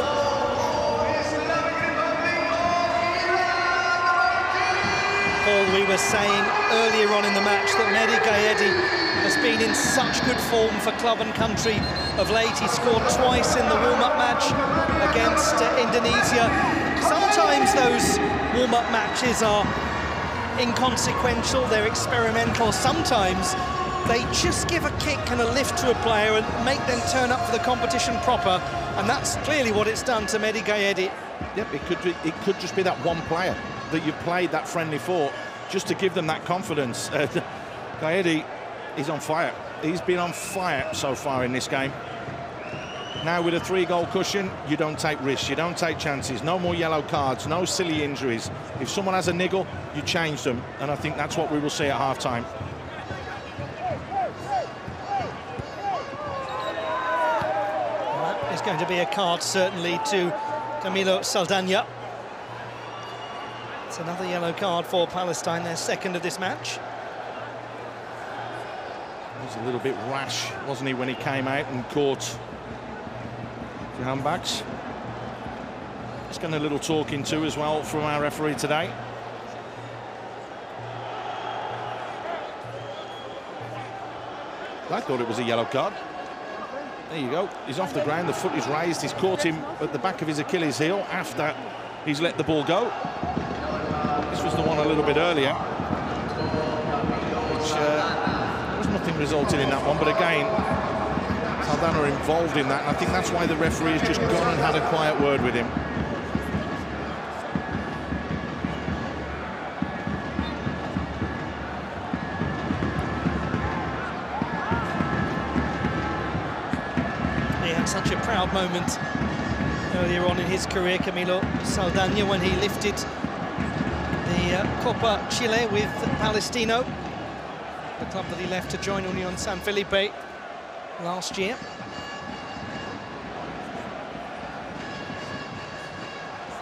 Paul, we were saying earlier on in the match that Mehdi Gaedi has been in such good form for club and country of late. He scored twice in the warm-up match against uh, Indonesia. Sometimes those warm-up matches are inconsequential, they're experimental. Sometimes they just give a kick and a lift to a player and make them turn up for the competition proper, and that's clearly what it's done to Mehdi Gaedi. Yep, it could be, it could just be that one player that you've played that friendly for, just to give them that confidence. Uh, Gaedi is on fire. He's been on fire so far in this game. Now with a three-goal cushion, you don't take risks, you don't take chances, no more yellow cards, no silly injuries. If someone has a niggle, you change them, and I think that's what we will see at half-time. Well, there's going to be a card, certainly, to Camilo Saldana. It's another yellow card for Palestine, their second of this match. He was a little bit rash, wasn't he, when he came out and caught Jahanbakhsh. Just getting a little talking to as well from our referee today. I thought it was a yellow card. There you go. He's off the ground, the foot is raised. He's caught him at the back of his Achilles heel after he's let the ball go. This was the one a little bit earlier, which uh, there was nothing resulting in that one, but again, Saldana are involved in that, and I think that's why the referee has just gone and had a quiet word with him. He had such a proud moment earlier on in his career, Camilo Saldana, when he lifted the uh, Copa Chile with Palestino, the club that he left to join Union San Felipe last year.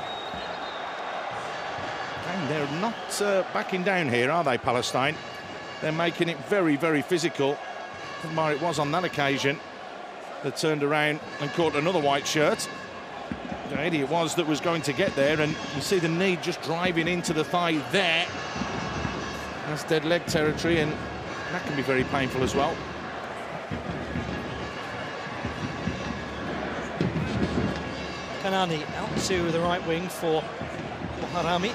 And they're not uh, backing down here, are they, Palestine? They're making it very, very physical. Mar it was on that occasion. They turned around and caught another white shirt. Eddie it was that was going to get there, and you see the knee just driving into the thigh there. That's dead leg territory, and that can be very painful as well. Kanani out to the right wing for Moharami.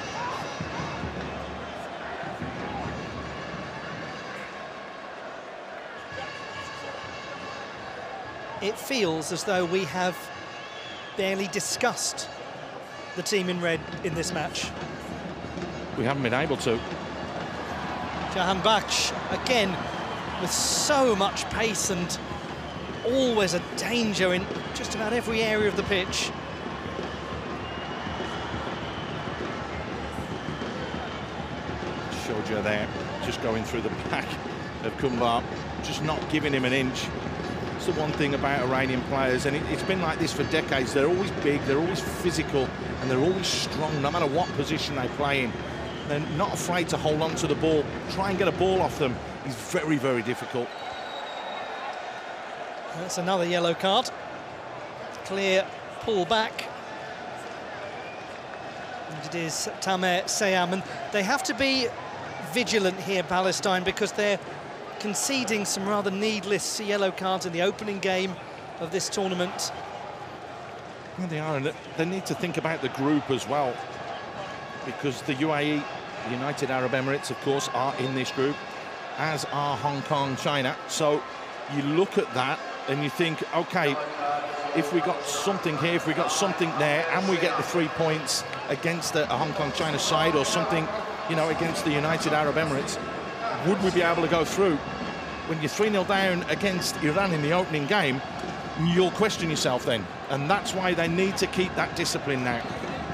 It feels as though we have barely discussed the team in red in this match. We haven't been able to. Jahanbakhsh, again, with so much pace and always a danger in just about every area of the pitch. Shoja there, just going through the back of Kumbar, just not giving him an inch. It's the one thing about Iranian players, and it, it's been like this for decades. They're always big, they're always physical, and they're always strong, no matter what position they play in. They're not afraid to hold on to the ball. Try and get a ball off them is very, very difficult. That's another yellow card. Clear pull back. And it is Tamer Sayam, and they have to be vigilant here, Palestine, because they're conceding some rather needless yellow cards in the opening game of this tournament. Yeah, they are, and they need to think about the group as well, because the U A E, the United Arab Emirates, of course, are in this group, as are Hong Kong, China. So you look at that and you think, okay, if we got something here, if we got something there, and we get the three points against the, a Hong Kong, China side, or something, you know, against the United Arab Emirates, would we be able to go through? When you're three nil down against Iran in the opening game, you'll question yourself then. And that's why they need to keep that discipline now.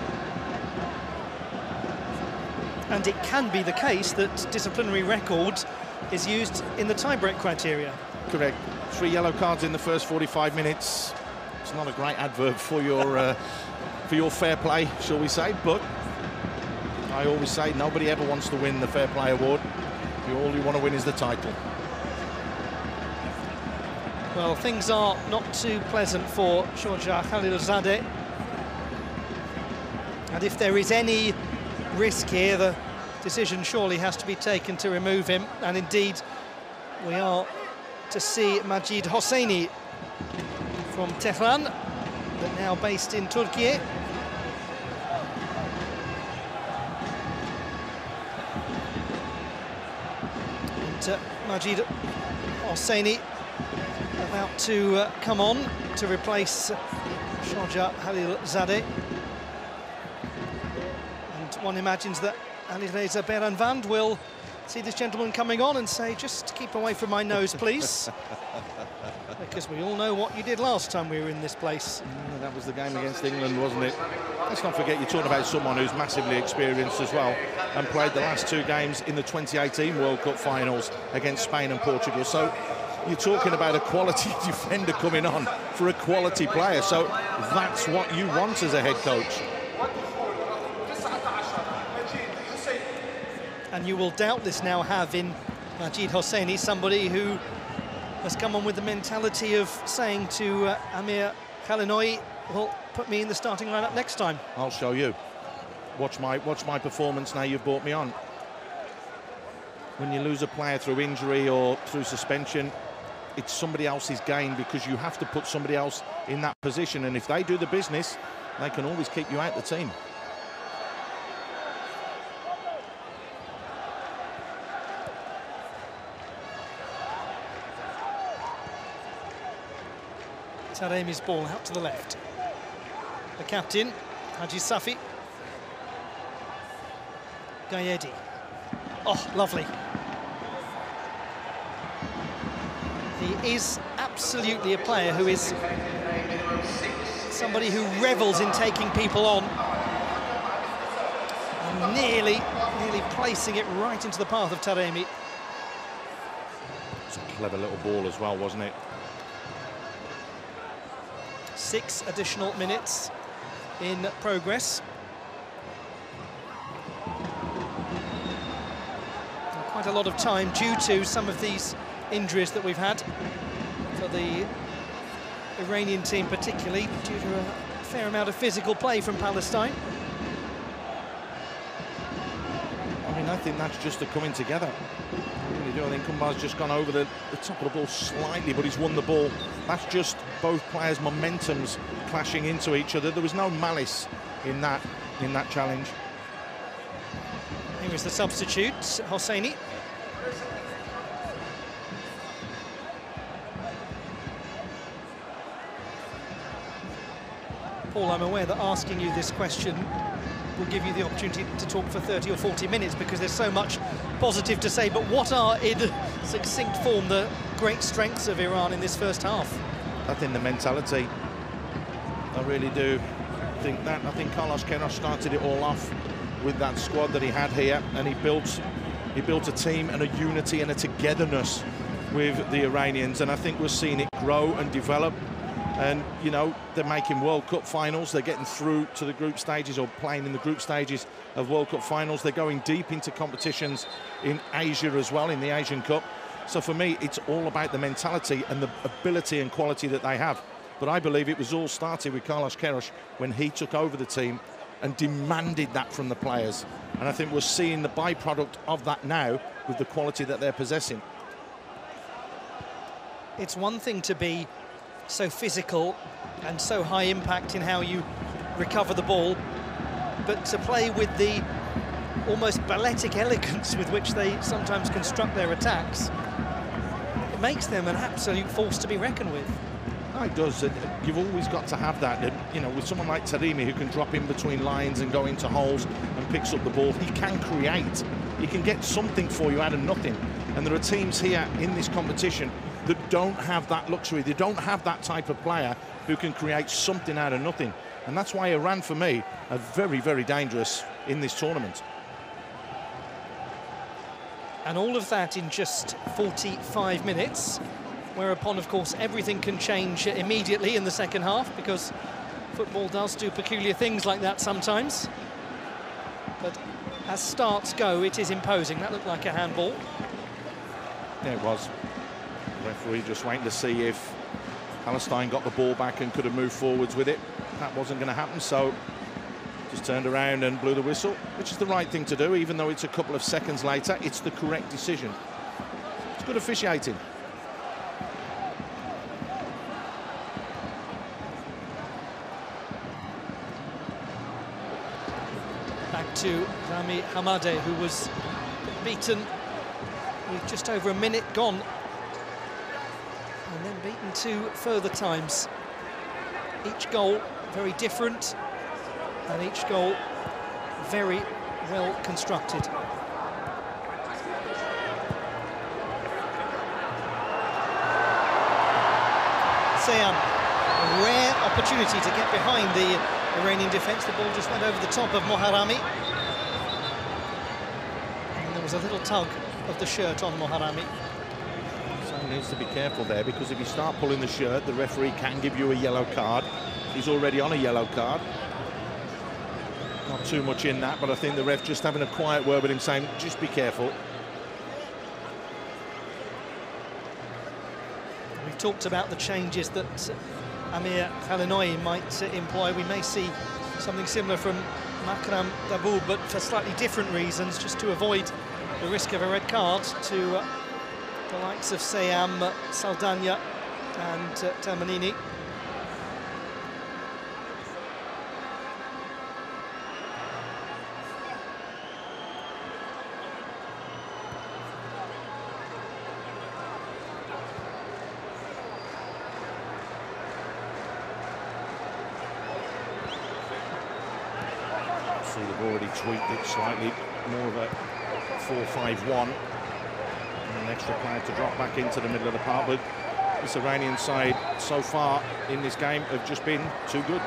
And it can be the case that disciplinary record is used in the tie-break criteria. Correct. Three yellow cards in the first forty-five minutes. It's not a great adverb for your uh, for your fair play, shall we say, but I always say nobody ever wants to win the Fair Play Award. All you want to win is the title. Well, things are not too pleasant for Shoja Khalilzadeh. And if there is any risk here, the decision surely has to be taken to remove him. And indeed, we are to see Majid Hosseini from Tehran, but now based in Turkey. And, uh, Majid Hosseini about to uh, come on to replace Shoja Khalilzadeh. And one imagines that Alireza Beranvand will see this gentleman coming on and say, just keep away from my nose, please. Because we all know what you did last time we were in this place. Yeah, that was the game against England, wasn't it? Let's not forget, you're talking about someone who's massively experienced as well and played the last two games in the twenty eighteen World Cup finals against Spain and Portugal. So you're talking about a quality defender coming on for a quality player. So that's what you want as a head coach. And you will doubtless now have in Majid Hosseini somebody who has come on with the mentality of saying to uh, Amir Khalinoui, well, put me in the starting lineup next time. I'll show you. Watch my, watch my performance now you've brought me on. When you lose a player through injury or through suspension, it's somebody else's gain, because you have to put somebody else in that position. And if they do the business, they can always keep you out the team. Taremi's ball out to the left. The captain, Haji Safi. Gayedi. Oh, lovely. He is absolutely a player who is somebody who revels in taking people on. And nearly, nearly placing it right into the path of Taremi. It's a clever little ball as well, wasn't it? Six additional minutes in progress. And quite a lot of time due to some of these injuries that we've had for the Iranian team, particularly due to a fair amount of physical play from Palestine. I mean, I think that's just the coming together. I really do. I think Kumbar's just gone over the, the top of the ball slightly, but he's won the ball. That's just both players' momentums clashing into each other. There was no malice in that in that challenge. Here is the substitute, Hosseini. Paul, I'm aware that asking you this question will give you the opportunity to talk for thirty or forty minutes because there's so much positive to say, but what are, in succinct form, the great strengths of Iran in this first half? I think the mentality. I really do think that. I think Carlos Queiroz started it all off with that squad that he had here, and he built he built a team and a unity and a togetherness with the Iranians, and I think we're seeing it grow and develop. And, you know, they're making World Cup finals. They're getting through to the group stages or playing in the group stages of World Cup finals. They're going deep into competitions in Asia as well, in the Asian Cup. So for me, it's all about the mentality and the ability and quality that they have. But I believe it was all started with Carlos Queiroz when he took over the team and demanded that from the players. And I think we're seeing the byproduct of that now with the quality that they're possessing. It's one thing to be so physical and so high impact in how you recover the ball, but to play with the almost balletic elegance with which they sometimes construct their attacks, it makes them an absolute force to be reckoned with. No, it does. You've always got to have that. You know, with someone like Taremi who can drop in between lines and go into holes and picks up the ball, he can create. He can get something for you out of nothing. And there are teams here in this competition that don't have that luxury. They don't have that type of player who can create something out of nothing. And that's why Iran, for me, are very, very dangerous in this tournament. And all of that in just forty-five minutes, whereupon, of course, everything can change immediately in the second half, because football does do peculiar things like that sometimes. But as starts go, it is imposing. That looked like a handball. Yeah, it was. The referee just waiting to see if Palestine got the ball back and could have moved forwards with it. That wasn't going to happen, so just turned around and blew the whistle, which is the right thing to do, even though it's a couple of seconds later. It's the correct decision. It's good officiating. Back to Rami Hamadeh, who was beaten with just over a minute gone, and then beaten two further times. Each goal very different, and each goal very well constructed. Seyam, a rare opportunity to get behind the Iranian defence. The ball just went over the top of Moharami, and there was a little tug of the shirt on Moharami. So he needs to be careful there, because if you start pulling the shirt, the referee can give you a yellow card. He's already on a yellow card. Not too much in that, but I think the ref just having a quiet word with him, saying, just be careful. We've talked about the changes that Amir Khalinoui might employ. We may see something similar from Makram Daboub, but for slightly different reasons, just to avoid the risk of a red card to uh, the likes of Seyam, Saldania and uh, Tamanini. See, they've already tweaked it slightly, more of a four five one. And an extra player to drop back into the middle of the park. But this Iranian side so far in this game have just been too good.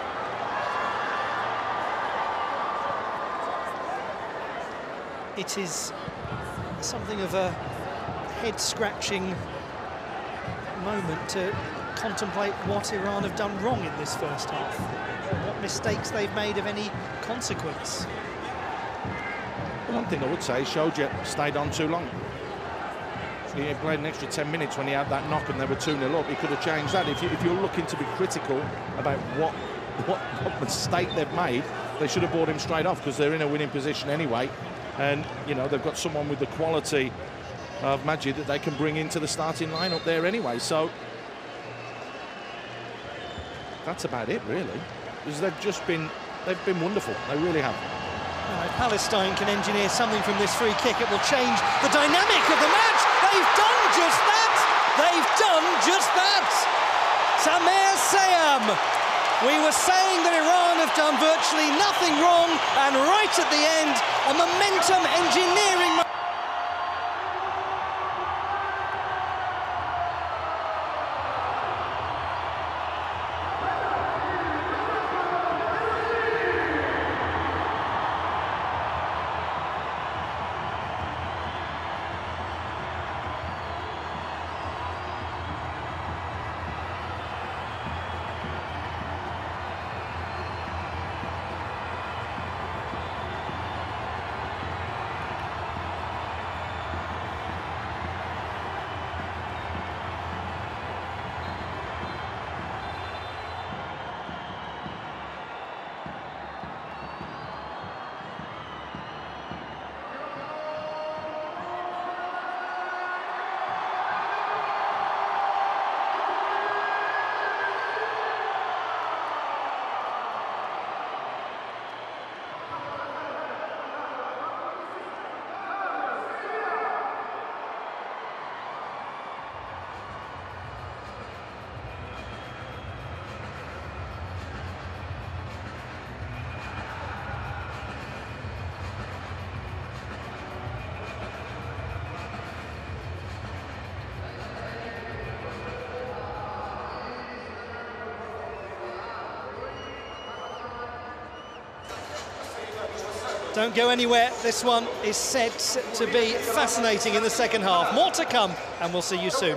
It is something of a head-scratching moment to contemplate what Iran have done wrong in this first half, what mistakes they've made of any consequence. One thing I would say, Shoja stayed on too long. He played an extra ten minutes when he had that knock and they were two nil up. He could have changed that. If, you, if you're looking to be critical about what, what, what mistake they've made, they should have brought him straight off because they're in a winning position anyway. And, you know, they've got someone with the quality of Majid that they can bring into the starting lineup there anyway. So that's about it, really. Because they've just been, they've been wonderful. They really have. Well, if Palestine can engineer something from this free kick, it will change the dynamic of the match. They've done just that. They've done just that. Tamer Seyam. We were saying that Iran have done virtually nothing wrong, and right at the end, a momentum engineering. Don't go anywhere. This one is set to be fascinating in the second half. More to come, and we'll see you soon.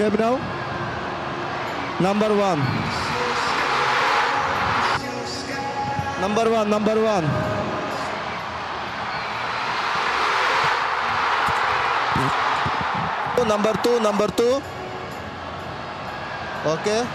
him now. Number one. Number one, number one. Number two, number two. Okay.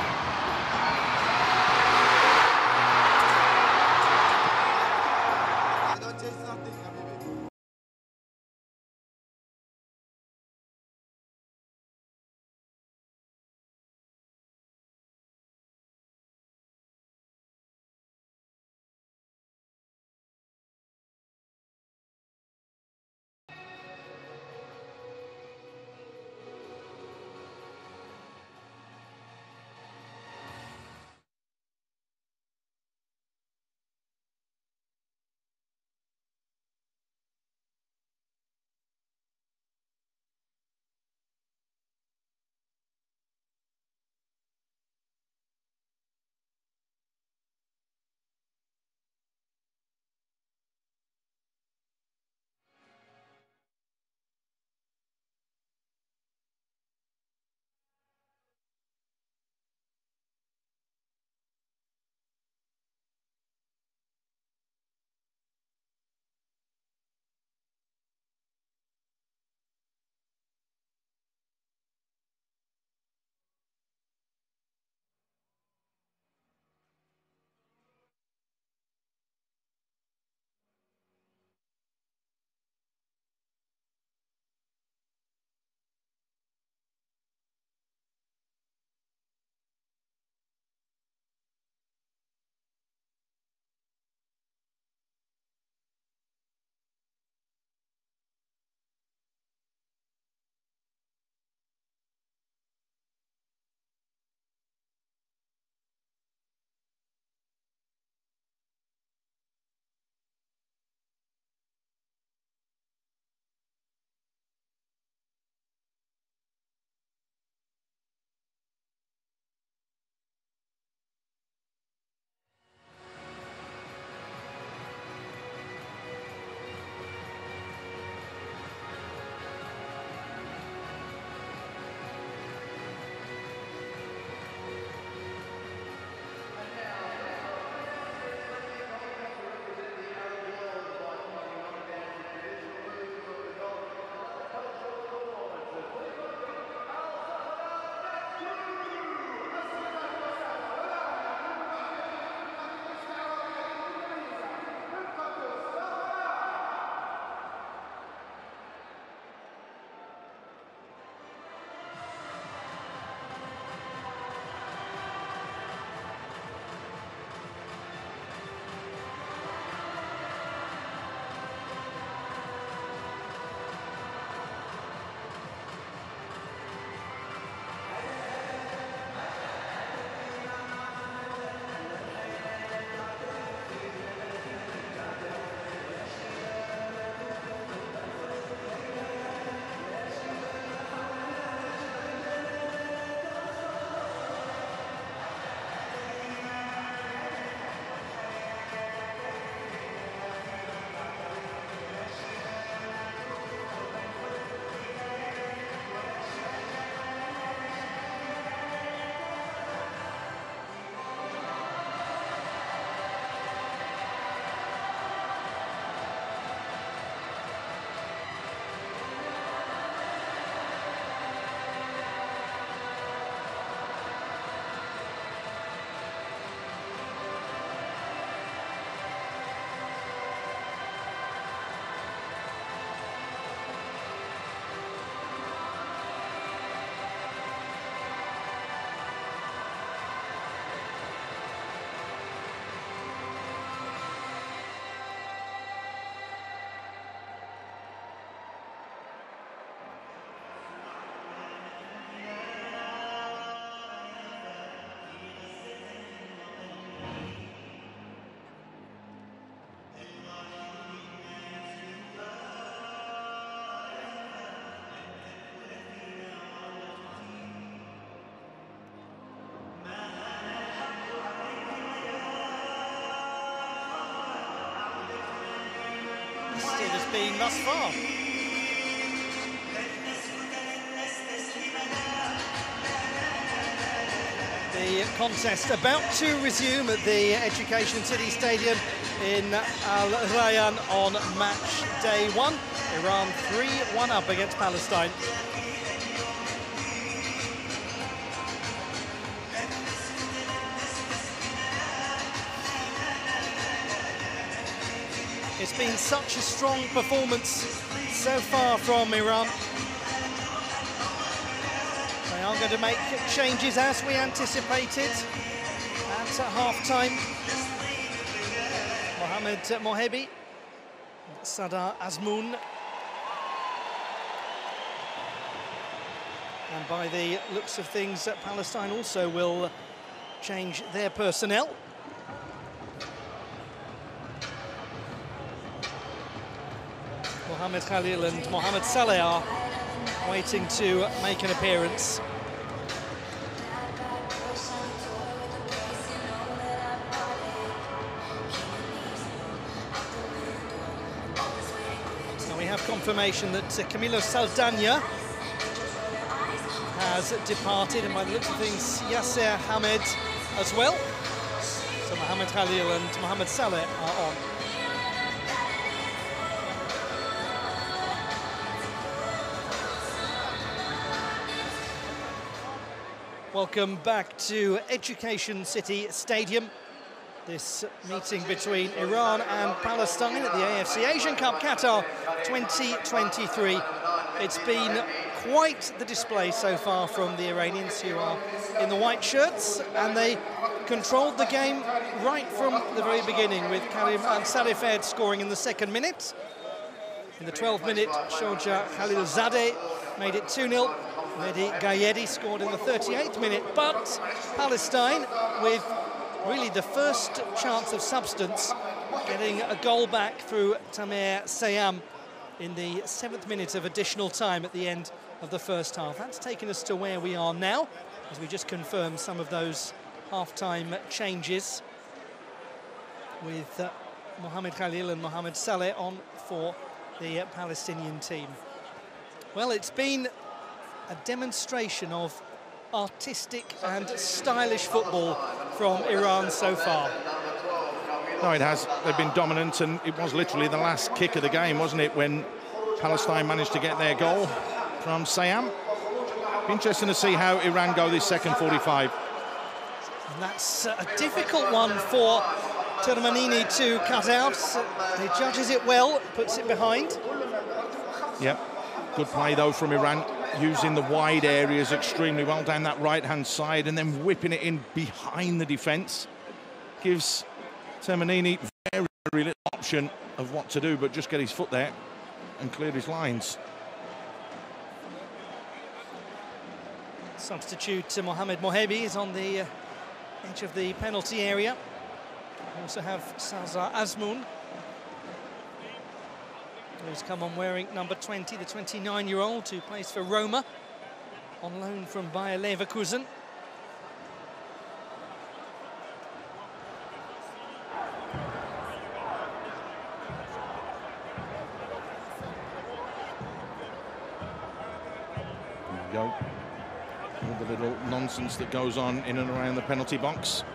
It has been thus far. The contest about to resume at the Education City Stadium in Al Rayyan on match day one. Iran three one up against Palestine. It's been such a strong performance so far from Iran. They are going to make changes as we anticipated at half-time. Mohamed Mohebi, Sadar Azmoun. And by the looks of things, Palestine also will change their personnel. Mohamed Khalil and Mohamed Saleh are waiting to make an appearance. Now we have confirmation that uh, Camilo Saldana has departed, and by the looks of things, Yasser Hamed as well. So Mohamed Khalil and Mohamed Saleh are on. Welcome back to Education City Stadium. This meeting between Iran and Palestine at the A F C Asian Cup Qatar twenty twenty-three. It's been quite the display so far from the Iranians, who are in the white shirts, and they controlled the game right from the very beginning, with Karim Ansarifed scoring in the second minute. In the twelfth minute, Shoja Khalilzadeh made it two nil. Mehdi Gayedi scored in the thirty-eighth minute, but Palestine, with really the first chance of substance, getting a goal back through Tamer Sayam in the seventh minute of additional time at the end of the first half. That's taken us to where we are now, as we just confirmed some of those half-time changes, with uh, Mohamed Khalil and Mohamed Saleh on for the uh, Palestinian team. Well, it's been a demonstration of artistic and stylish football from Iran so far. No, it has. They've been dominant, and it was literally the last kick of the game, wasn't it, when Palestine managed to get their goal from Sayam. Be interesting to see how Iran go this second forty-five. And that's a difficult one for Termanini to cut out. He judges it well, puts it behind. Yep. Good play, though, from Iran, using the wide areas extremely well down that right-hand side and then whipping it in behind the defence. Gives Termanini very, very little option of what to do, but just get his foot there and clear his lines. Substitute Mohamed Mohebi is on the uh, edge of the penalty area. We also have Sadar Azmoun, who's come on wearing number twenty, the twenty-nine-year-old who plays for Roma on loan from Bayer Leverkusen. There we go. All the little nonsense that goes on in and around the penalty box.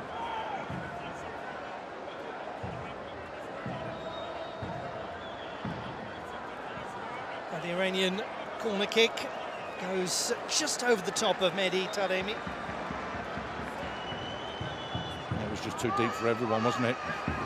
The Iranian corner kick goes just over the top of Mehdi Taremi. It was just too deep for everyone, wasn't it?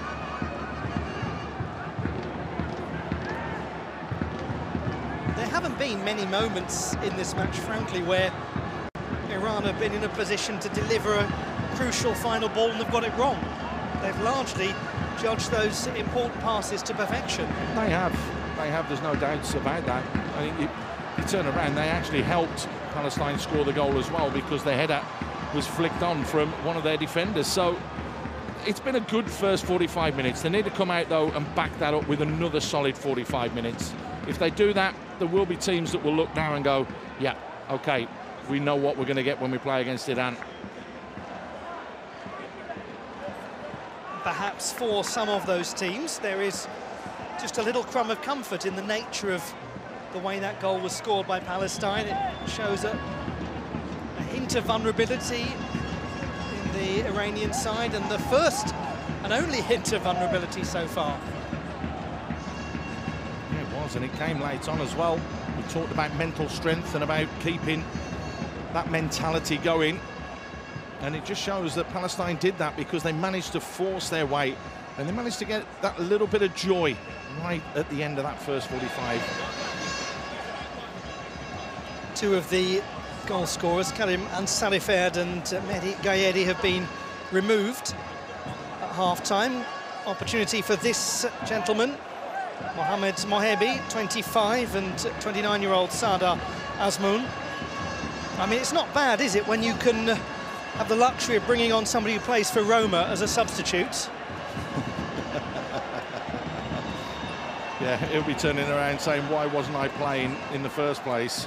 There haven't been many moments in this match, frankly, where Iran have been in a position to deliver a crucial final ball and have got it wrong. They've largely judged those important passes to perfection. They have. They have, there's no doubts about that. I think you, you turn around, they actually helped Palestine score the goal as well, because the header was flicked on from one of their defenders. So it's been a good first forty-five minutes. They need to come out, though, and back that up with another solid forty-five minutes. If they do that, there will be teams that will look now and go, yeah, OK, we know what we're going to get when we play against Iran. Perhaps for some of those teams, there is just a little crumb of comfort in the nature of the way that goal was scored by Palestine. It shows a, a hint of vulnerability in the Iranian side, and the first and only hint of vulnerability so far. Yeah, it was, and it came late on as well. We talked about mental strength and about keeping that mentality going, and it just shows that Palestine did that because they managed to force their way, and they managed to get that little bit of joy right at the end of that first forty-five. Two of the goal scorers, Karim Ansariferd and uh, Mehdi Gayedi, have been removed at half-time. Opportunity for this gentleman, Mohamed Mohebi, twenty-five, and twenty-nine-year-old Sada Azmoun. I mean, it's not bad, is it, when you can uh, have the luxury of bringing on somebody who plays for Roma as a substitute? Yeah, he'll be turning around saying, why wasn't I playing in the first place?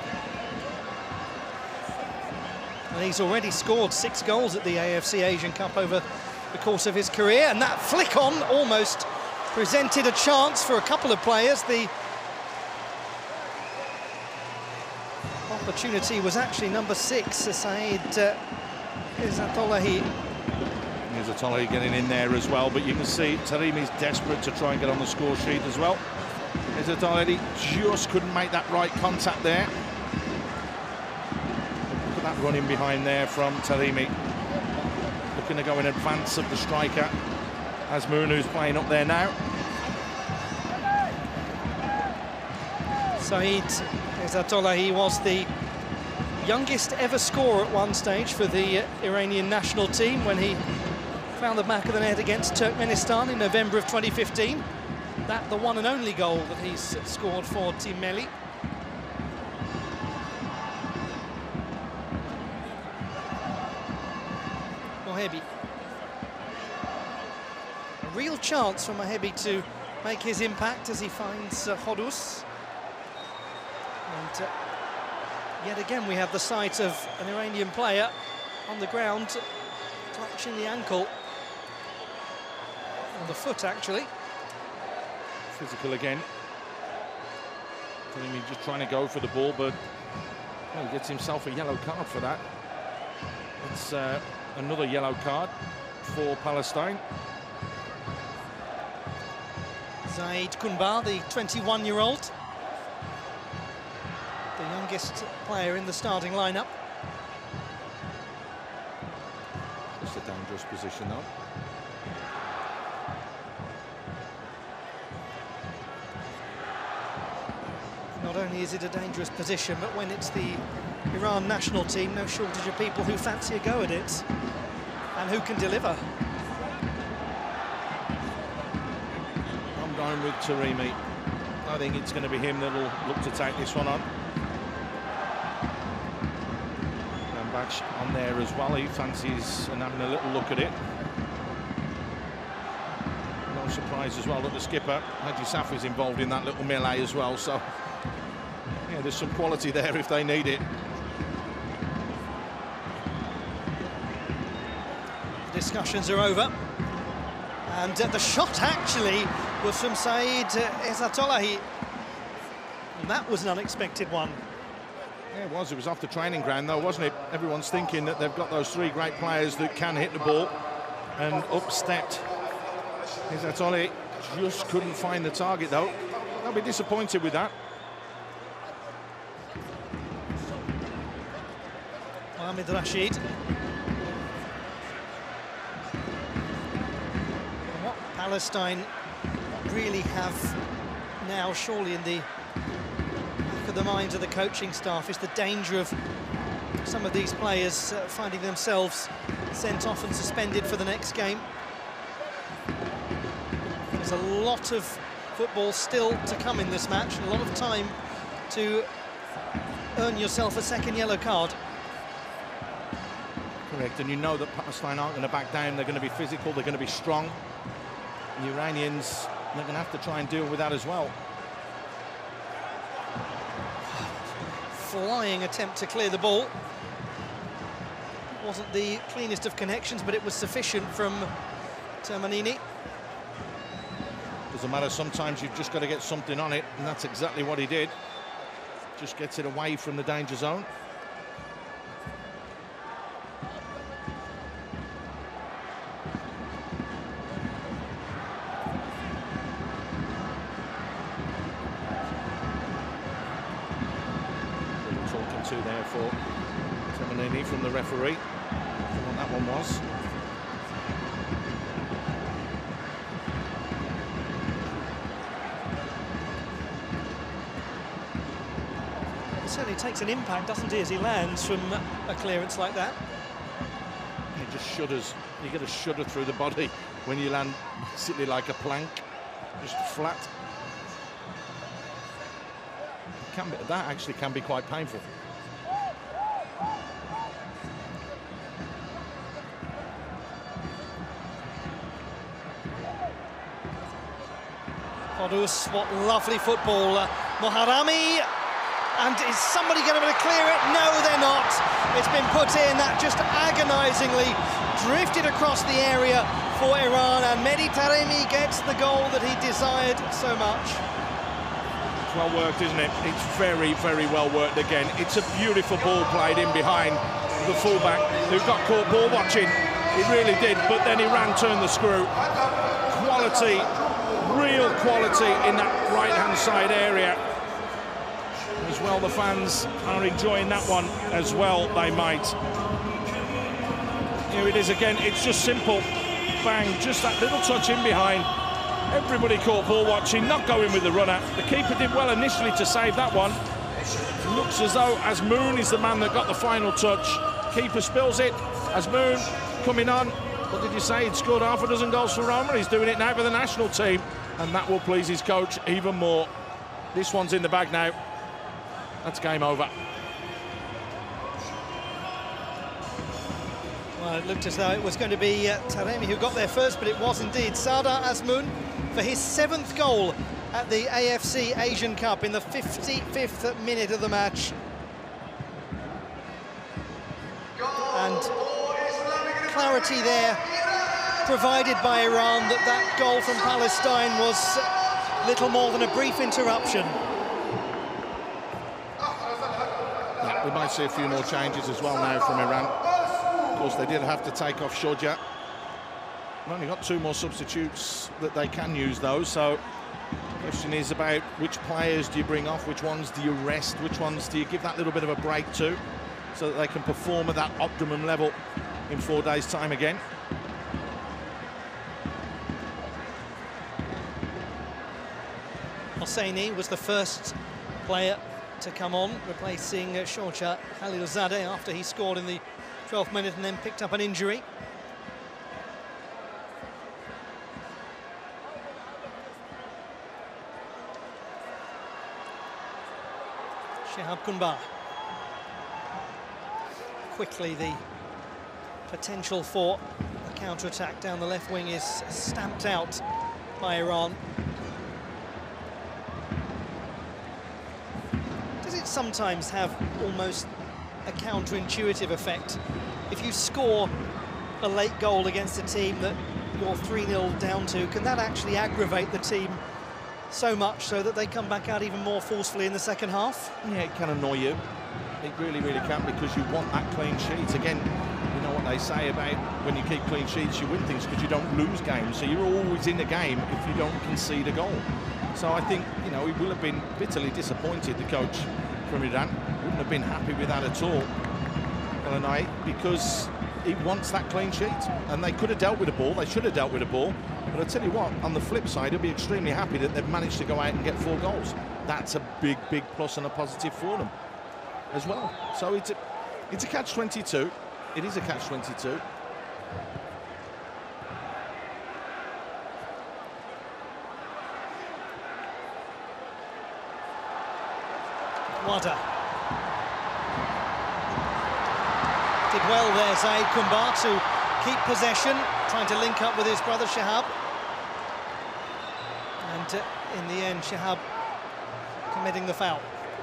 And he's already scored six goals at the A F C Asian Cup over the course of his career, and that flick on almost presented a chance for a couple of players. The opportunity was actually number six, Saeed uh, Izzatullahi. Izzatullahi getting in there as well, but you can see Taremi's desperate to try and get on the score sheet as well. Izzatullahi just couldn't make that right contact there. Look at that run in behind there from Taremi. Looking to go in advance of the striker, Azmoun, who's playing up there now. Saeed Izzatullahi was the youngest ever scorer at one stage for the Iranian national team when he found the back of the net against Turkmenistan in November of twenty fifteen. That the one and only goal that he's scored for Team Melli. Mohebi. A real chance for Mohebi to make his impact as he finds uh, Hodous. And uh, yet again we have the sight of an Iranian player on the ground clutching the ankle, on the foot actually. Physical again. Taremi just trying to go for the ball, but well, he gets himself a yellow card for that. It's uh, another yellow card for Palestine. Zaid Kunbar, the twenty-one-year-old, the youngest player in the starting lineup. Just a dangerous position though. Not only is it a dangerous position, but when it's the Iran national team, no shortage of people who fancy a go at it and who can deliver. I'm going with Taremi. I think it's going to be him that'll look to take this one on. Rambach on there as well. He fancies and having a little look at it. No surprise as well that the skipper, Haji Safi's involved in that little melee as well, so yeah, there's some quality there if they need it. The discussions are over, and uh, the shot actually was from Saeed uh, Izzatullahi, and that was an unexpected one. Yeah, it was. It was off the training ground though, wasn't it? Everyone's thinking that they've got those three great players that can hit the ball, and up stepped Izzatullahi. Just couldn't find the target though. They'll be disappointed with that. Mohamed Rashid. And what Palestine really have now, surely in the back of the minds of the coaching staff, is the danger of some of these players uh, finding themselves sent off and suspended for the next game. There's a lot of football still to come in this match, and a lot of time to earn yourself a second yellow card. Correct, and you know that Palestine aren't going to back down. They're going to be physical, they're going to be strong. And the Iranians, they're going to have to try and deal with that as well. Flying attempt to clear the ball. Wasn't the cleanest of connections, but it was sufficient from Termanini. Doesn't matter, sometimes you've just got to get something on it, and that's exactly what he did. Just gets it away from the danger zone. to there for Temenini from the referee. What that one was. It certainly takes an impact, doesn't he, as he lands from a clearance like that. It just shudders. You get a shudder through the body when you land basically like a plank, just flat. Can be, that actually can be quite painful. Kudus, what lovely football. Uh, Moharami, and is somebody going to be able to clear it? No, they're not. It's been put in. That just agonisingly drifted across the area for Iran, and Mehdi Taremi gets the goal that he desired so much. Well worked, isn't it? It's very, very well worked again. It's a beautiful ball played in behind the fullback who got caught ball watching. He really did, but then Iran turned the screw. Quality, real quality in that right-hand side area. As well, the fans are enjoying that one as well, they might. Here it is again, it's just simple. Bang, just that little touch in behind. Everybody caught ball watching, not going with the runner. The keeper did well initially to save that one. Looks as though Azmoun is the man that got the final touch. Keeper spills it. Azmoun coming on. What did you say? He'd scored half a dozen goals for Roma. He's doing it now for the national team, and that will please his coach even more. This one's in the bag now. That's game over. Well, it looked as though it was going to be uh, Taremi who got there first, but it was indeed Sardar Azmoun for his seventh goal at the A F C Asian Cup in the fifty-fifth minute of the match. And clarity there provided by Iran that that goal from Palestine was little more than a brief interruption. Yeah, we might see a few more changes as well now from Iran. Of course, they did have to take off Shoja. We've only got two more substitutes that they can use, though, so the question is about which players do you bring off, which ones do you rest, which ones do you give that little bit of a break to, so that they can perform at that optimum level in four days' time again. Hosseini was the first player to come on, replacing Shoja Khalilzadeh after he scored in the twelfth minute and then picked up an injury. Shihab Kunbar. Quickly, the potential for a counter-attack down the left wing is stamped out by Iran. Does it sometimes have almost a counterintuitive effect if you score a late goal against a team that you're three nil down to? Can that actually aggravate the team so much so that they come back out even more forcefully in the second half? Yeah, it can annoy you. It really, really can, because you want that clean sheet. Again, you know what they say about when you keep clean sheets, you win things because you don't lose games. So you're always in the game if you don't concede a goal. So I think, you know, he will have been bitterly disappointed, the coach from Iran. Wouldn't have been happy with that at all on a night, because he wants that clean sheet. And they could have dealt with the ball, they should have dealt with the ball. But I tell you what, on the flip side, he'll be extremely happy that they've managed to go out and get four goals. That's a big, big plus and a positive for them as well. So it's a, it's a catch twenty-two. It is a catch twenty-two. Wada. Did well there, Zaid Kumbar, to keep possession, trying to link up with his brother Shihab. And uh, in the end, Shihab committing the foul.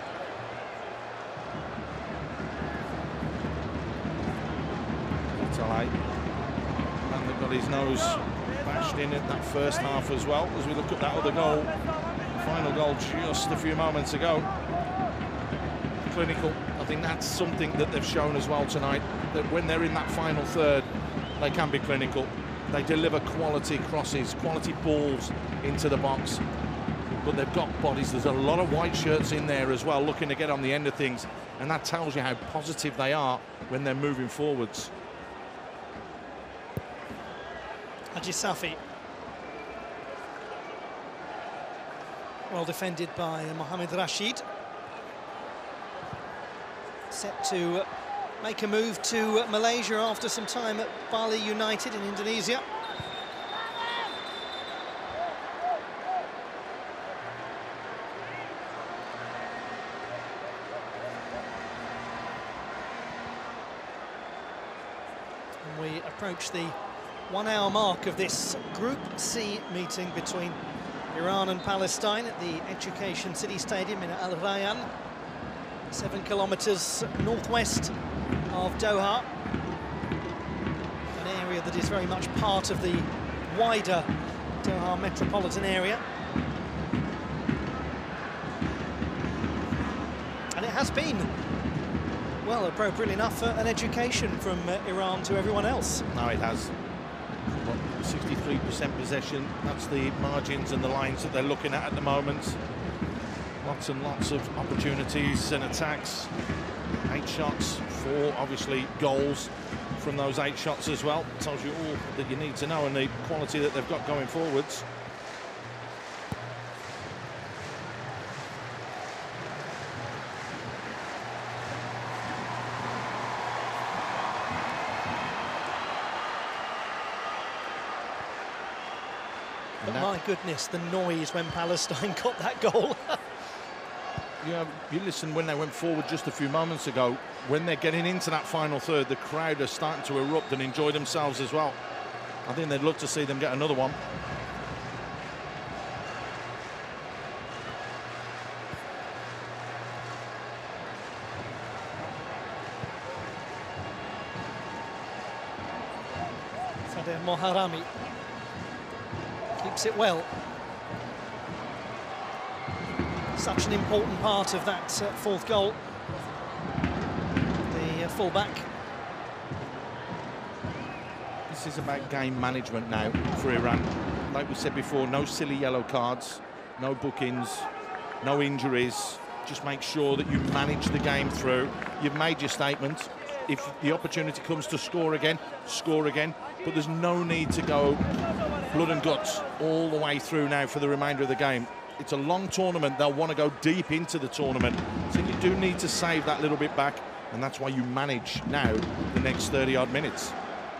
And they've got his nose bashed in at that first half as well, as we look at that other goal, final goal just a few moments ago. Clinical. I think that's something that they've shown as well tonight, that when they're in that final third, they can be clinical. They deliver quality crosses, quality balls into the box. but they've got bodies. There's a lot of white shirts in there as well, looking to get on the end of things, and that tells you how positive they are when they're moving forwards. Haji Safi. Well defended by Mohamed Rashid. Set to make a move to Malaysia after some time at Bali United in Indonesia. And we approach the one-hour mark of this Group C meeting between Iran and Palestine at the Education City Stadium in Al Rayyan, seven kilometres northwest of Doha, an area that is very much part of the wider Doha metropolitan area. And it has been, well, appropriately enough, uh, an education from uh, Iran to everyone else. No, it has. sixty-three percent possession, that's the margins and the lines that they're looking at at the moment. Lots and lots of opportunities and attacks. Eight shots, four obviously goals from those eight shots as well. Tells you all that you need to know and the quality that they've got going forwards. But my goodness, the noise when Palestine got that goal. Yeah, you listen when they went forward just a few moments ago, when they're getting into that final third, the crowd are starting to erupt and enjoy themselves as well. I think they'd love to see them get another one. Sadeh Moharami keeps it well. Such an important part of that uh, fourth goal. The uh, fullback. This is about game management now for Iran. Like we said before, no silly yellow cards, no bookings, no injuries. Just make sure that you manage the game through. You've made your statement. If the opportunity comes to score again, score again. But there's no need to go blood and guts all the way through now for the remainder of the game. It's a long tournament. They'll want to go deep into the tournament. So you do need to save that little bit back. And that's why you manage now the next thirty odd minutes.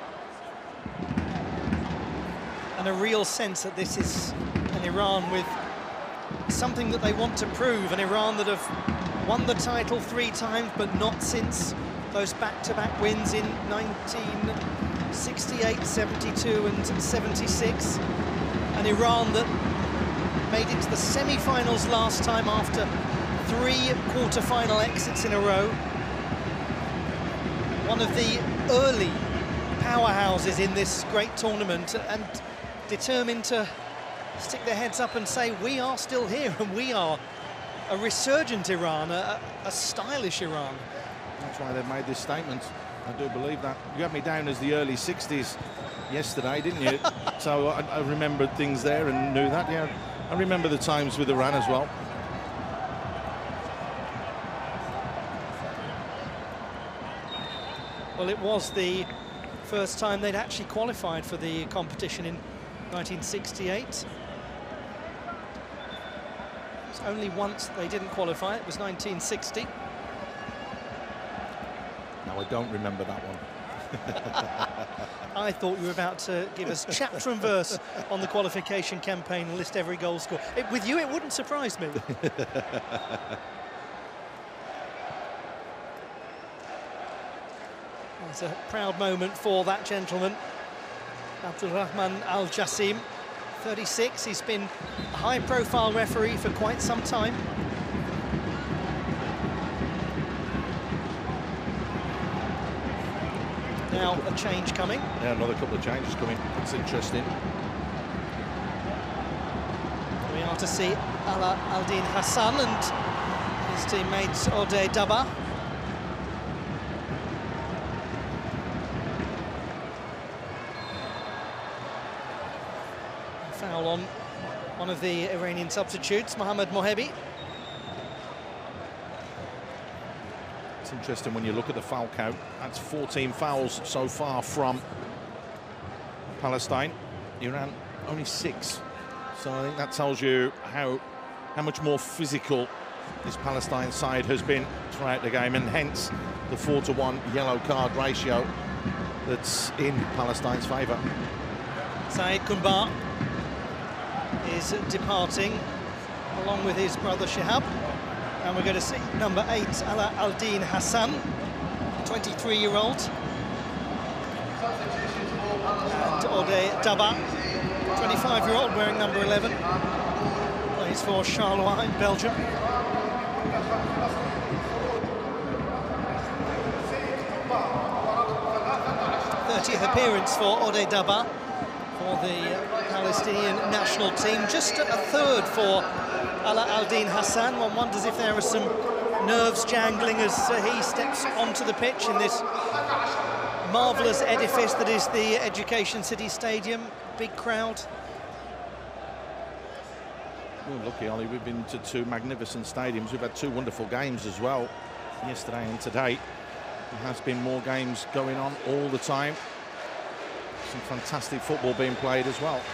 And a real sense that this is an Iran with something that they want to prove. An Iran that have won the title three times, but not since those back-to-back wins in nineteen sixty-eight, seventy-two and seventy-six. An Iran that made it to the semi-finals last time after three quarter-final exits in a row. One of the early powerhouses in this great tournament, and determined to stick their heads up and say, we are still here, and we are a resurgent Iran, a, a stylish Iran. That's why they've made this statement. I do believe that. You had me down as the early sixties yesterday, didn't you? So I, I remembered things there and knew that, yeah. I remember the times with Iran as well. Well, it was the first time they'd actually qualified for the competition in nineteen sixty-eight. It's only once they didn't qualify, it was nineteen sixty. No, I don't remember that one. I thought you were about to give us chapter and verse on the qualification campaign and list every goal score. It, with you, it wouldn't surprise me. It's a proud moment for that gentleman, Abdulrahman Al Jassim, thirty-six. He's been a high-profile referee for quite some time. Now a change coming. Yeah, another couple of changes coming. It's interesting. We are to see Ala Aldin Hassan and his teammates Ode Daba. foul on one of the Iranian substitutes, Mohammad Mohebi. It's interesting when you look at the foul count. That's fourteen fouls so far from Palestine. Iran only six. So I think that tells you how how much more physical this Palestine side has been throughout the game, and hence the four to one yellow card ratio that's in Palestine's favour. Saeed Kumbar is departing along with his brother Shihab, and we're going to see number eight Ala Aldin Hassan, twenty-three-year-old, and Ode Daba, twenty-five-year-old, wearing number eleven, plays for Charleroi in Belgium. thirtieth appearance for Ode Daba for the Palestinian national team, just a third for Ala Aldin Hassan. One wonders if there are some nerves jangling as uh, he steps onto the pitch in this marvellous edifice that is the Education City Stadium. Big crowd. We're lucky, Ollie. We've been to two magnificent stadiums. We've had two wonderful games as well, yesterday and today. There has been more games going on all the time. Some fantastic football being played as well.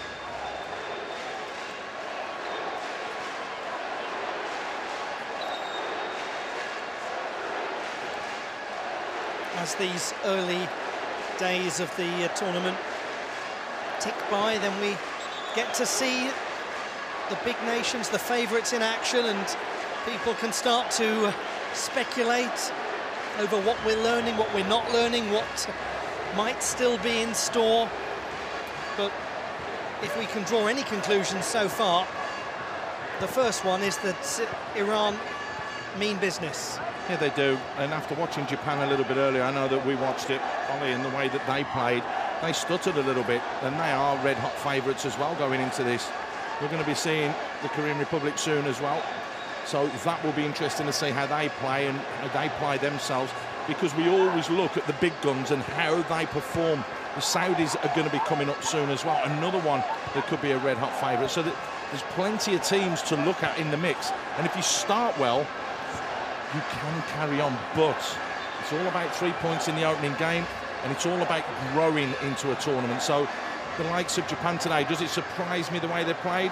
As these early days of the uh, tournament tick by, then we get to see the big nations, the favourites in action, and people can start to uh, speculate over what we're learning, what we're not learning, what might still be in store. But if we can draw any conclusions so far, the first one is that Iran mean business. Yeah, they do. And after watching Japan a little bit earlier, I know that we watched it, Ollie, in the way that they played, they stuttered a little bit, and they are red-hot favourites as well going into this. We're going to be seeing the Korean Republic soon as well. So that will be interesting to see how they play and how they play themselves, because we always look at the big guns and how they perform. The Saudis are going to be coming up soon as well. Another one that could be a red-hot favourite. So that there's plenty of teams to look at in the mix. And if you start well, you can carry on. But it's all about three points in the opening game, and it's all about growing into a tournament. So the likes of Japan today, does it surprise me the way they played?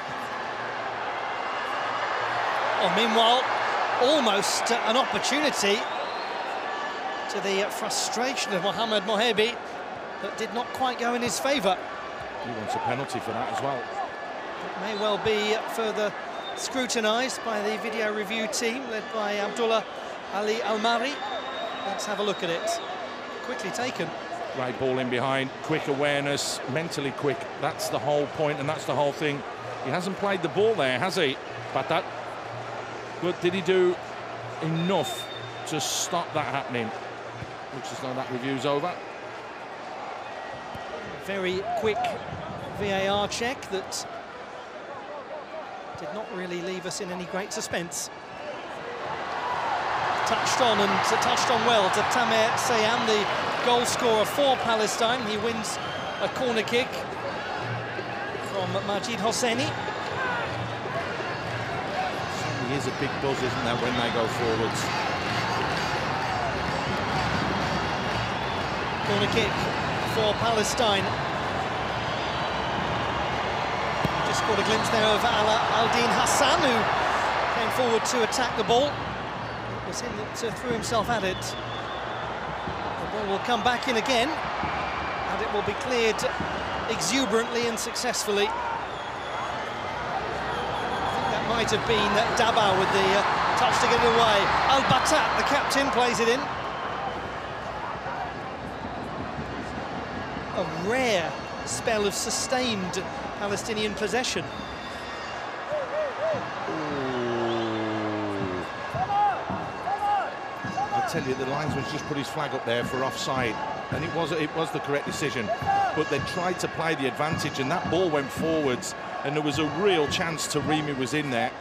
Well, meanwhile, almost an opportunity, to the frustration of Mohammad Mohebi, that did not quite go in his favour. He wants a penalty for that as well. It may well be further scrutinised by the video review team led by Abdullah Ali Almari. Let's have a look at it. Quickly taken. Right ball in behind, quick awareness, mentally quick. That's the whole point, and that's the whole thing. He hasn't played the ball there, has he? But that. But did he do enough to stop that happening? Looks as though that review's over. Very quick V A R check that did not really leave us in any great suspense. Touched on and uh, touched on well to Tamer Sayam, the goal scorer for Palestine. He wins a corner kick from Majid Hosseini. Certainly is a big buzz, isn't there, when they go forwards? Corner kick for Palestine. Just caught a glimpse there of Ala Aldin Hassan, who came forward to attack the ball. It was him that uh, threw himself at it. The ball will come back in again, and it will be cleared exuberantly and successfully. I think that might have been Daba with the uh, touch to get it away. Al-Batat, the captain, plays it in. A rare spell of sustained Palestinian possession. I tell you, the linesman's just put his flag up there for offside, and it was it was the correct decision. But they tried to play the advantage, and that ball went forwards, and there was a real chance Taremi was in there.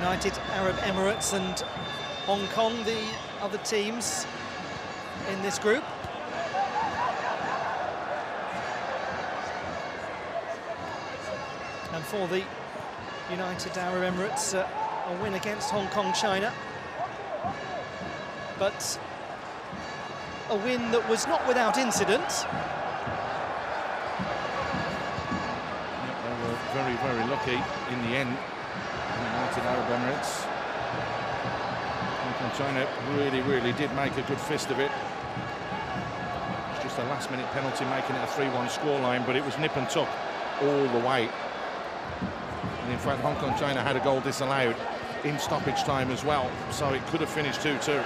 United Arab Emirates and Hong Kong, the other teams in this group. And for the United Arab Emirates, uh, a win against Hong Kong China. But a win that was not without incident. They were very, very lucky in the end. United Arab Emirates. Hong Kong China really, really did make a good fist of it. It's just a last-minute penalty making it a three one scoreline, but it was nip and tuck all the way. And in fact, Hong Kong China had a goal disallowed in stoppage time as well, so it could have finished two two.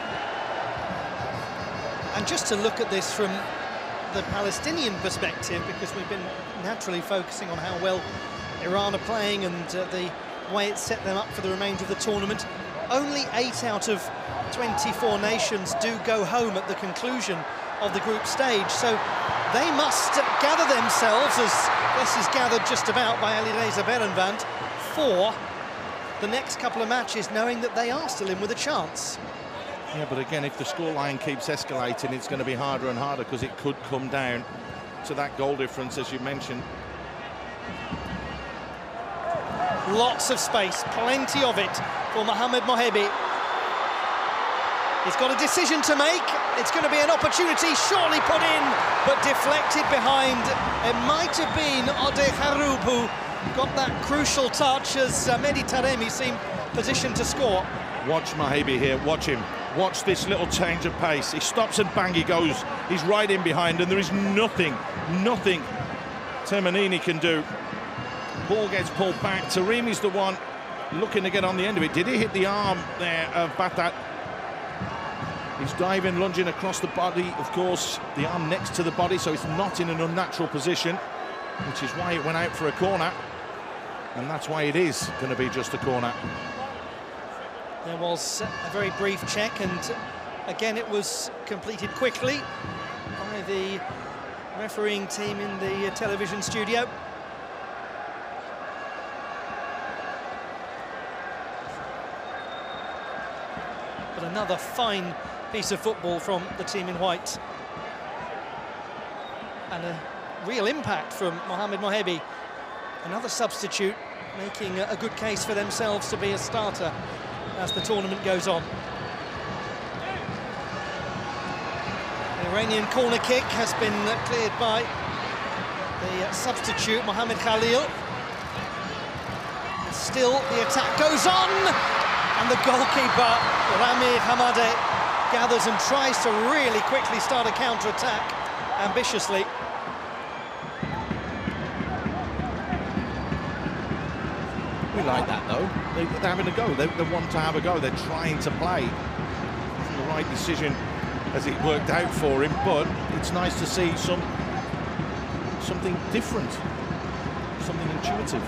And just to look at this from the Palestinian perspective, because we've been naturally focusing on how well Iran are playing and uh, the way it set them up for the remainder of the tournament, only eight out of twenty-four nations do go home at the conclusion of the group stage. So they must gather themselves, as this is gathered just about by Alireza Beranvand, for the next couple of matches, knowing that they are still in with a chance. Yeah, but again, if the scoreline keeps escalating, it's going to be harder and harder, because it could come down to that goal difference, as you mentioned. Lots of space, plenty of it for Mohamed Mohebi. He's got a decision to make. It's going to be an opportunity surely put in, but deflected behind. It might have been Ode Haroub who got that crucial touch as uh, Mehdi Taremi seemed positioned to score. Watch Mohebi here, watch him. Watch this little change of pace. He stops and bang, he goes. He's right in behind, and there is nothing, nothing Temanini can do. Ball gets pulled back. Taremi's the one looking to get on the end of it. Did he hit the arm there of Batat? He's diving, lunging across the body, of course, the arm next to the body, so it's not in an unnatural position, which is why it went out for a corner, and that's why it is going to be just a corner. There was a very brief check, and again it was completed quickly by the refereeing team in the television studio. But another fine piece of football from the team in white. And a real impact from Mohamed Mohebi. Another substitute making a good case for themselves to be a starter as the tournament goes on. The Iranian corner kick has been cleared by the substitute, Mohamed Khalil. Still, the attack goes on, and the goalkeeper, Rami Hamadeh, gathers and tries to really quickly start a counter-attack ambitiously. We like that, though. They, they're having a go. They, they want to have a go. They're trying to play. The right decision as it worked out for him, but it's nice to see some something different, something intuitive.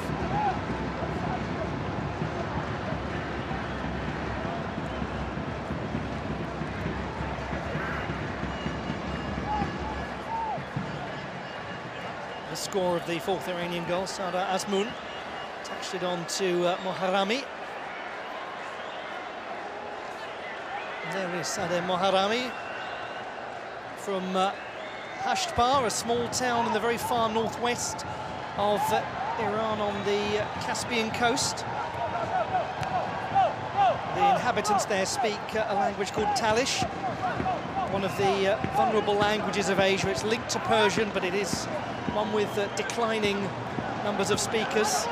The score of the fourth Iranian goal, Sada Azmoun touched it on to uh, Moharami. There is Sadeh Moharami from uh, Hashtpar, a small town in the very far northwest of uh, Iran on the uh, Caspian coast. The inhabitants there speak uh, a language called Talish, one of the uh, vulnerable languages of Asia. It's linked to Persian, but it is one with uh, declining numbers of speakers.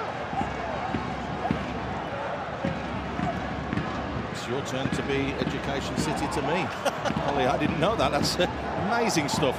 It's your turn to be Education City to me. Holly, I didn't know that. That's uh, amazing stuff.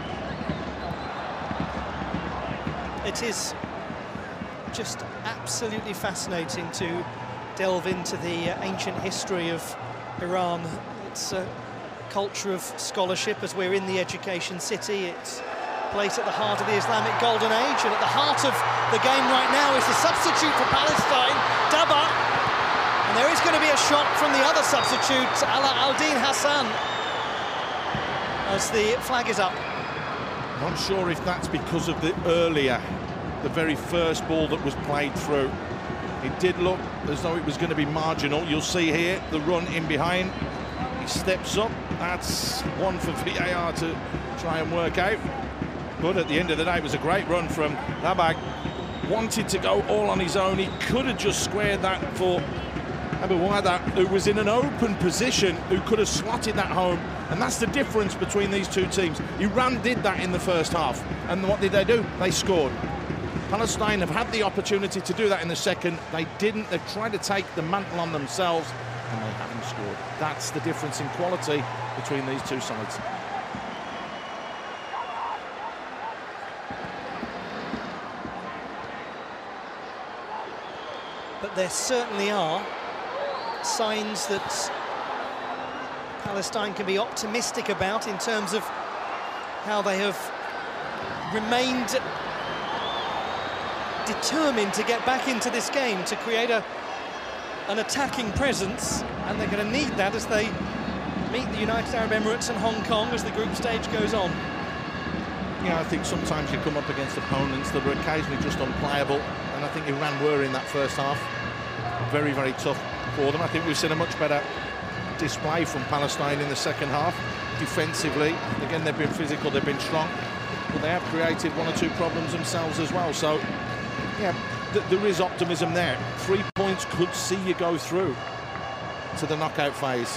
It is just absolutely fascinating to delve into the uh, ancient history of Iran. It's a culture of scholarship, as we're in the Education City. It's place at the heart of the Islamic Golden Age, and at the heart of the game right now is the substitute for Palestine, Daba. And there is going to be a shot from the other substitute, Ala Aldin Hassan, as the flag is up. Not sure if that's because of the earlier, the very first ball that was played through. It did look as though it was going to be marginal. You'll see here the run in behind. He steps up. That's one for V A R to try and work out. But at the end of the day, it was a great run from Labag. Wanted to go all on his own. He could have just squared that for Abu Wada, who was in an open position, who could have slotted that home. And that's the difference between these two teams. Iran did that in the first half. And what did they do? They scored. Palestine have had the opportunity to do that in the second. They didn't. They tried to take the mantle on themselves, and they haven't scored. That's the difference in quality between these two sides. But there certainly are signs that Palestine can be optimistic about in terms of how they have remained determined to get back into this game, to create a, an attacking presence, and they're going to need that as they meet the United Arab Emirates and Hong Kong as the group stage goes on. Yeah, I think sometimes you come up against opponents that are occasionally just unplayable, and I think Iran were in that first half. Very, very tough for them. I think we've seen a much better display from Palestine in the second half. Defensively, again, they've been physical, they've been strong, but they have created one or two problems themselves as well. So, yeah, th there is optimism there. Three points could see you go through to the knockout phase.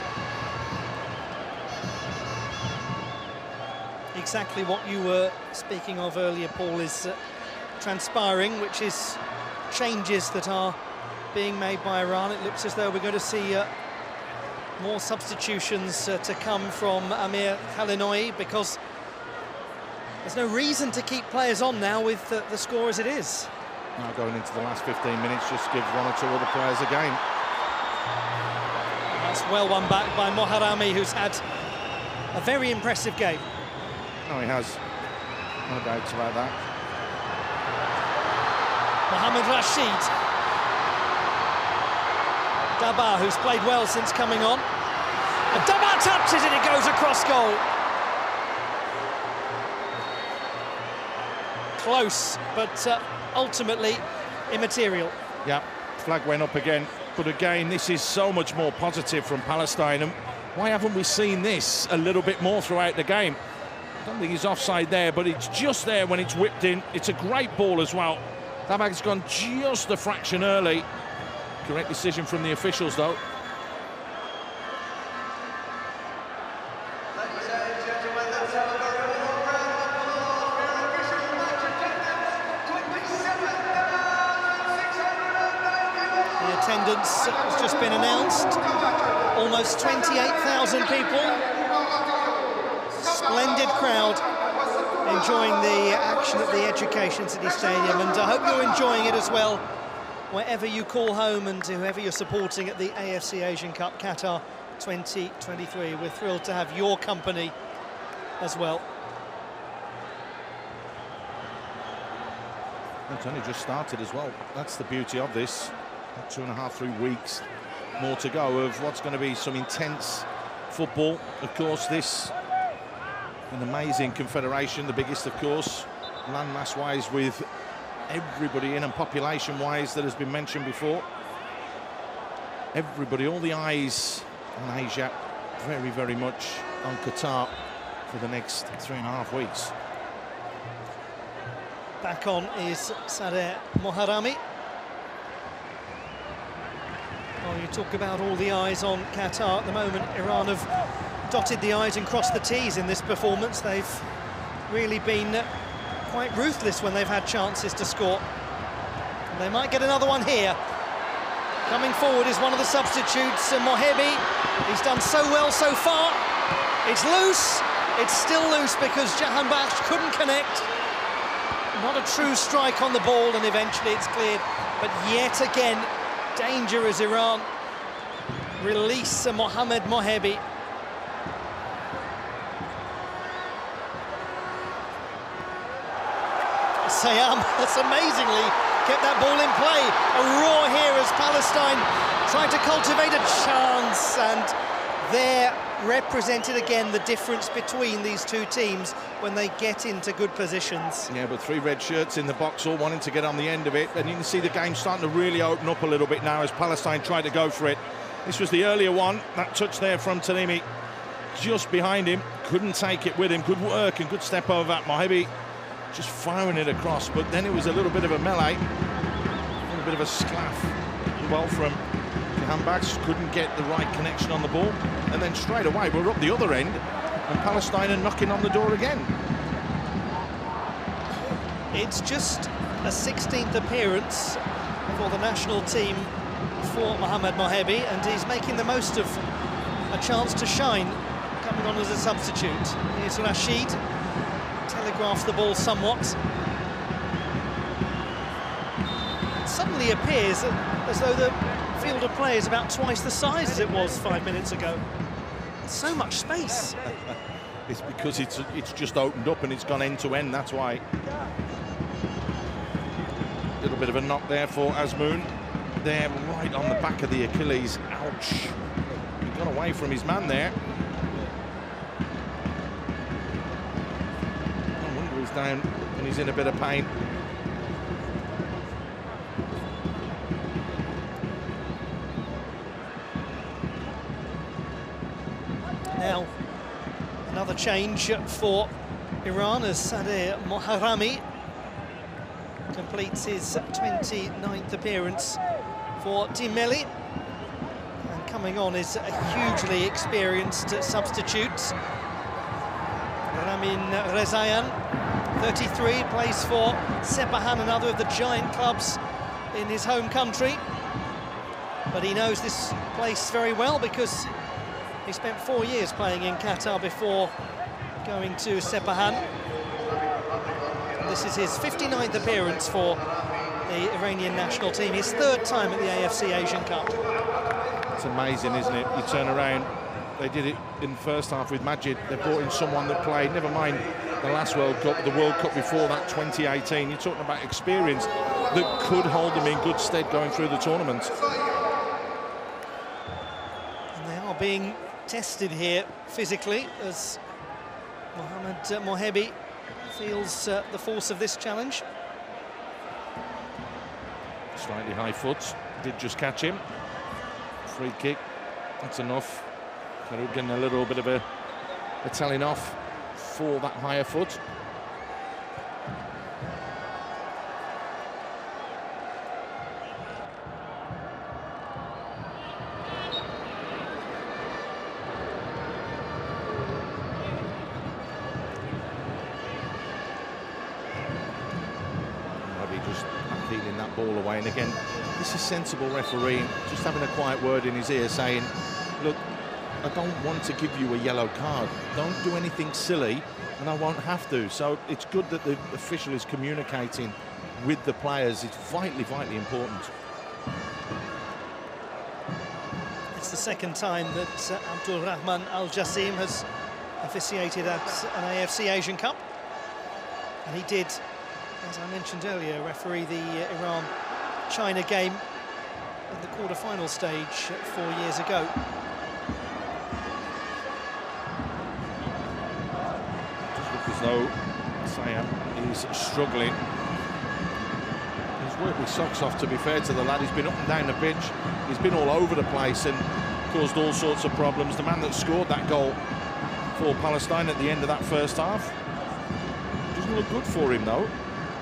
Exactly what you were speaking of earlier, Paul, is uh, transpiring, which is changes that are being made by Iran. It looks as though we're going to see uh, more substitutions uh, to come from Amir Khalinoui, because there's no reason to keep players on now with uh, the score as it is. Now going into the last fifteen minutes, just give one or two other players a game. That's well won back by Moharami, who's had a very impressive game. No, he has. No doubts about that. Mohamed Rashid. Dabar, who's played well since coming on. And Dabar touches it, it goes across goal. Close, but uh, ultimately immaterial. Yeah, flag went up again. But again, this is so much more positive from Palestine. And why haven't we seen this a little bit more throughout the game? I don't think he's offside there, but it's just there when it's whipped in. It's a great ball as well. Dabag's gone just a fraction early. Correct decision from the officials, though. The attendance has just been announced. Almost twenty-eight thousand people. Splendid crowd enjoying the action at the Education City Stadium, and I hope you're enjoying it as well wherever you call home and whoever you're supporting at the A F C Asian Cup Qatar twenty twenty-three. We're thrilled to have your company as well. It's only just started as well. That's the beauty of this. Two and a half, three weeks more to go of what's going to be some intense football. Of course, this an amazing confederation, the biggest, of course, landmass-wise, with everybody in and population-wise that has been mentioned before. Everybody, all the eyes on Asia, very, very much on Qatar for the next three and a half weeks. Back on is Sadeh Moharami. Oh, you talk about all the eyes on Qatar at the moment. Iran have dotted the I's and crossed the T's in this performance. They've really been quite ruthless when they've had chances to score. And they might get another one here. Coming forward is one of the substitutes, Mohebi. He's done so well so far. It's loose. It's still loose because Jahanbakhsh couldn't connect. Not a true strike on the ball, and eventually it's cleared. But yet again, danger as Iran release Mohamed Mohebi. Sayam has amazingly kept that ball in play. A roar here as Palestine tried to cultivate a chance, and there represented again the difference between these two teams when they get into good positions. Yeah, but three red shirts in the box, all wanting to get on the end of it, and you can see the game starting to really open up a little bit now as Palestine tried to go for it. This was the earlier one, that touch there from Tanimi, just behind him, couldn't take it with him. Good work and good step over that. Mohebi just firing it across, but then it was a little bit of a melee, a little bit of a sclaff. Well from Jahanbakhsh, couldn't get the right connection on the ball, and then straight away we're up the other end, and Palestine are knocking on the door again. It's just a sixteenth appearance for the national team for Mohamed Mohebi, and he's making the most of a chance to shine, coming on as a substitute. Here's Rashid, telegraphs the ball somewhat. It suddenly appears as though the field of play is about twice the size as it was five minutes ago. So much space. It's because it's it's just opened up and it's gone end to end, that's why. A little bit of a knock there for Azmoun. There, right on the back of the Achilles. Ouch. He got away from his man there. I wonder he's down and he's in a bit of pain. Now, another change for Iran as Sadegh Moharrami completes his twenty-ninth appearance for Team Melli. And coming on is a hugely experienced substitute, Ramin Rezayan, thirty-three, plays for Sepahan, another of the giant clubs in his home country. But he knows this place very well because he spent four years playing in Qatar before going to Sepahan. This is his fifty-ninth appearance for the Iranian national team, his third time at the A F C Asian Cup. It's amazing, isn't it? You turn around, they did it in the first half with Majid. They brought in someone that played, never mind the last World Cup, the World Cup before that, twenty eighteen. You're talking about experience that could hold them in good stead going through the tournament. And they are being tested here physically as Mohamed uh, Mohebi feels uh, the force of this challenge. Slightly high foot, did just catch him. Free kick, that's enough. Farouk getting a little bit of a, a telling off for that higher foot. Ball away, and again this is sensible refereeing, just having a quiet word in his ear saying, look, I don't want to give you a yellow card, don't do anything silly and I won't have to. So it's good that the official is communicating with the players. It's vitally vitally important. It's the second time that uh, Abdul Rahman Al Jassim has officiated at an A F C Asian Cup, and he did, as I mentioned earlier, referee the uh, Iran-China game in the quarter-final stage four years ago. Just look as though Sayam is struggling. He's worked his socks off, to be fair to the lad. He's been up and down the pitch. He's been all over the place and caused all sorts of problems. The man that scored that goal for Palestine at the end of that first half doesn't look good for him, though.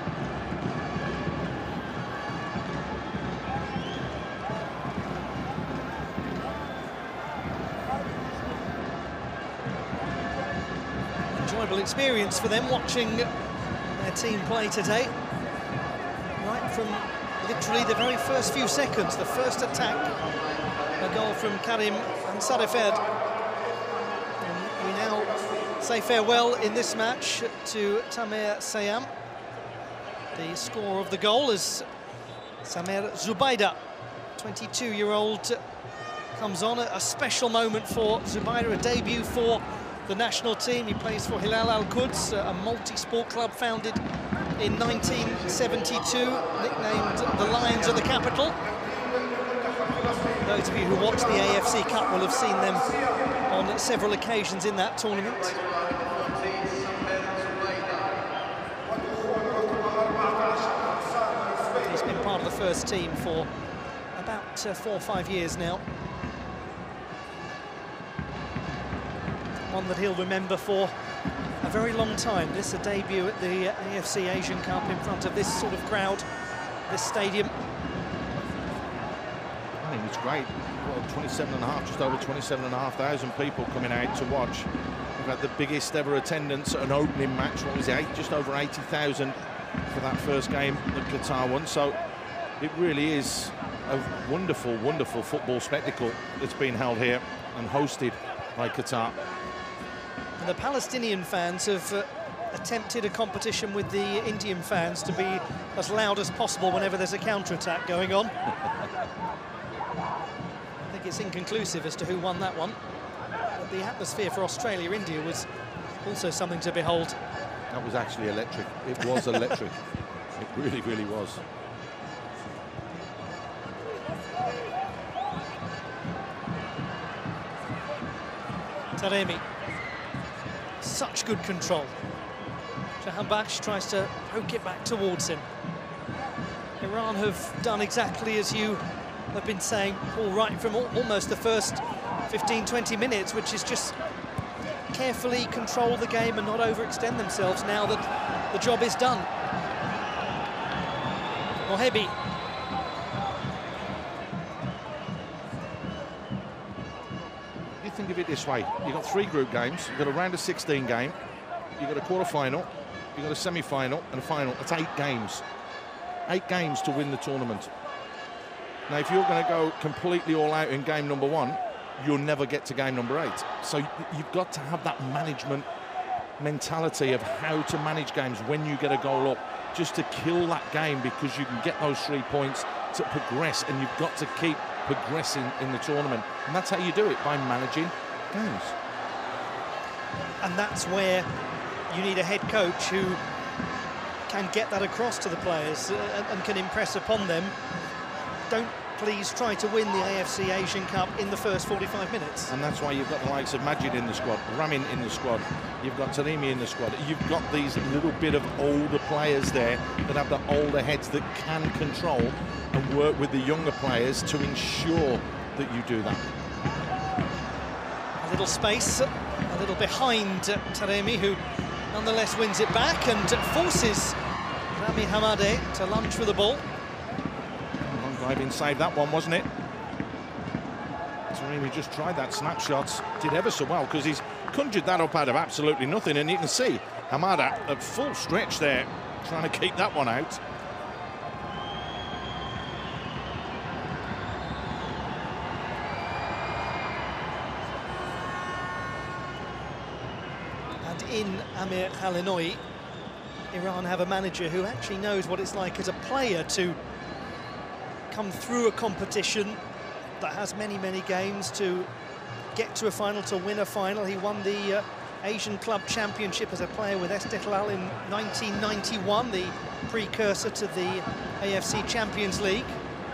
Enjoyable experience for them watching their team play today. Right from literally the very first few seconds, the first attack, a goal from Karim Ansarifed. And we now say farewell in this match to Tamer Sayam. The scorer of the goal is Samer Zubaydah, twenty-two-year-old, comes on at a special moment for Zubaydah, a debut for the national team. He plays for Hilal Al-Quds, a multi-sport club founded in nineteen seventy-two, nicknamed the Lions of the Capital. Those of you who watch the A F C Cup will have seen them on several occasions in that tournament. He's been part of the first team for about uh, four or five years now. One that he'll remember for a very long time. This a debut at the A F C Asian Cup in front of this sort of crowd, this stadium. I think it's great. Well, twenty-seven and a half, just over twenty-seven and a half thousand people coming out to watch. We've had the biggest ever attendance at an opening match. What was it? Eight, just over eighty thousand for that first game that Qatar won. So it really is a wonderful, wonderful football spectacle that's been held here and hosted by Qatar. And the Palestinian fans have uh, attempted a competition with the Indian fans to be as loud as possible whenever there's a counter-attack going on. I think it's inconclusive as to who won that one. But the atmosphere for Australia-India was also something to behold. That was actually electric. It was electric. It really, really was. Taremi. Such good control. Jahanbakhsh tries to poke it back towards him. Iran have done exactly as you have been saying all right from al almost the first fifteen, twenty minutes, which is just carefully control the game and not overextend themselves now that the job is done. Mohebi. Think of it this way: you've got three group games, you've got a round of sixteen game, you've got a quarter-final, you've got a semi-final and a final. That's eight games. Eight games to win the tournament. Now, if you're going to go completely all out in game number one, you'll never get to game number eight. So you've got to have that management mentality of how to manage games when you get a goal up, just to kill that game, because you can get those three points to progress, and you've got to keep progressing in the tournament, and that's how you do it, by managing games. And that's where you need a head coach who can get that across to the players uh, and can impress upon them. Don't please try to win the A F C Asian Cup in the first forty-five minutes. And that's why you've got the likes of Majid in the squad, Ramin in the squad, you've got Taremi in the squad, you've got these little bit of older players there that have the older heads that can control and work with the younger players to ensure that you do that. A little space, a little behind uh, Taremi, who nonetheless wins it back and forces Rami Hamadeh to lunge for the ball. Long driving save that one, wasn't it? Taremi just tried that snapshot, did ever so well, because he's conjured that up out of absolutely nothing, and you can see Hamadeh at full stretch there, trying to keep that one out. In Amir Khalinoui, Iran have a manager who actually knows what it's like as a player to come through a competition that has many, many games, to get to a final, to win a final. He won the uh, Asian Club Championship as a player with Esteghlal in nineteen ninety-one, the precursor to the A F C Champions League.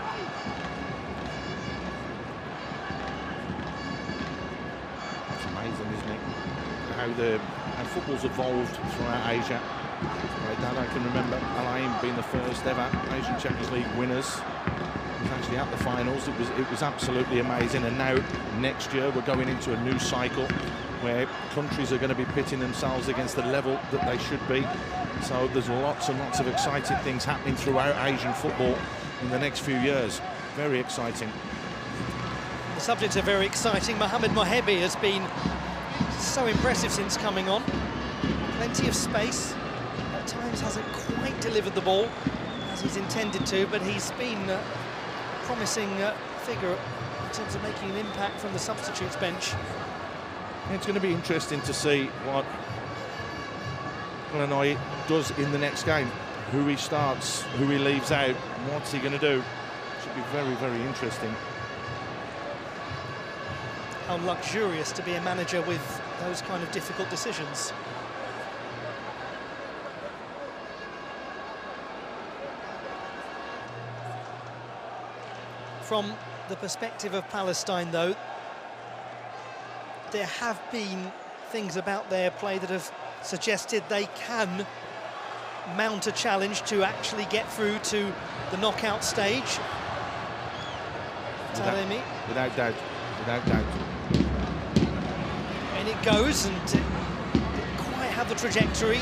It's amazing, isn't it, how the how football's evolved throughout Asia. Like that, I can remember Al Ain being the first ever Asian Champions League winners. It was actually at the finals. It was it was absolutely amazing. And now next year we're going into a new cycle where countries are going to be pitting themselves against the level that they should be. So there's lots and lots of exciting things happening throughout Asian football in the next few years. Very exciting. The subjects are very exciting. Mohamed Mohebi has been so impressive since coming on. Plenty of space. At times hasn't quite delivered the ball as he's intended to, but he's been uh, a promising uh, figure in terms of making an impact from the substitutes bench. It's going to be interesting to see what Khalinoui does in the next game. Who he starts, who he leaves out, what's he going to do? Should be very, very interesting. How luxurious to be a manager with those kind of difficult decisions. From the perspective of Palestine, though, there have been things about their play that have suggested they can mount a challenge to actually get through to the knockout stage. Without, Taremi. without doubt, without doubt. And it goes, and it didn't quite have the trajectory.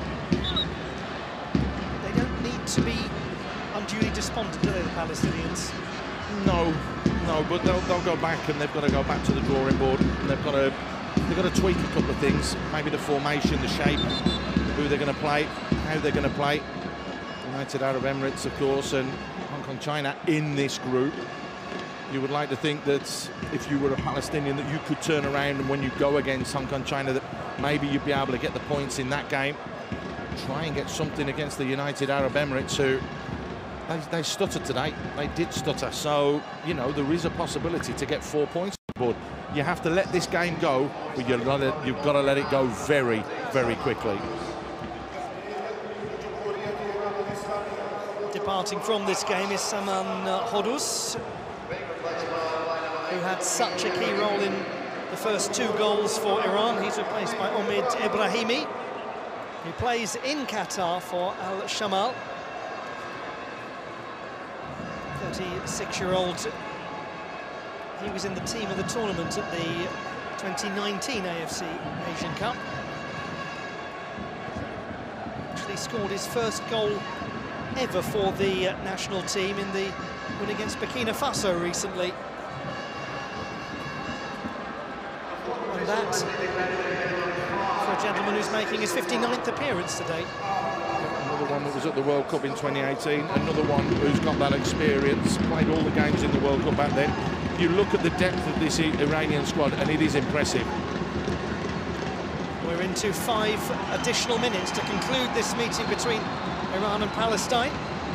They don't need to be unduly despondent, do they, the Palestinians? No, no, but they'll, they'll go back, and they've got to go back to the drawing board. And they've got to they've got to tweak a couple of things, maybe the formation, the shape, who they're going to play, how they're going to play. United Arab Emirates, of course, and Hong Kong, China in this group. You would like to think that if you were a Palestinian that you could turn around, and when you go against Hong Kong, China, that maybe you'd be able to get the points in that game. Try and get something against the United Arab Emirates, who they, they stuttered today. They did stutter. So, you know, there is a possibility to get four points on board. You have to let this game go, but you've got to, you've got to let it go very, very quickly. Departing from this game is Saman Hodous, who had such a key role in the first two goals for Iran. He's replaced by Omid Ibrahimi, who plays in Qatar for Al Shamal. thirty-six-year-old. He was in the team of the tournament at the twenty nineteen A F C Asian Cup. Actually scored his first goal ever for the national team in the win against Burkina Faso recently. And that, for a gentleman who's making his fifty-ninth appearance today. Another one that was at the World Cup in twenty eighteen, another one who's got that experience, played all the games in the World Cup back then. You look at the depth of this Iranian squad, and it is impressive. We're into five additional minutes to conclude this meeting between Iran and Palestine.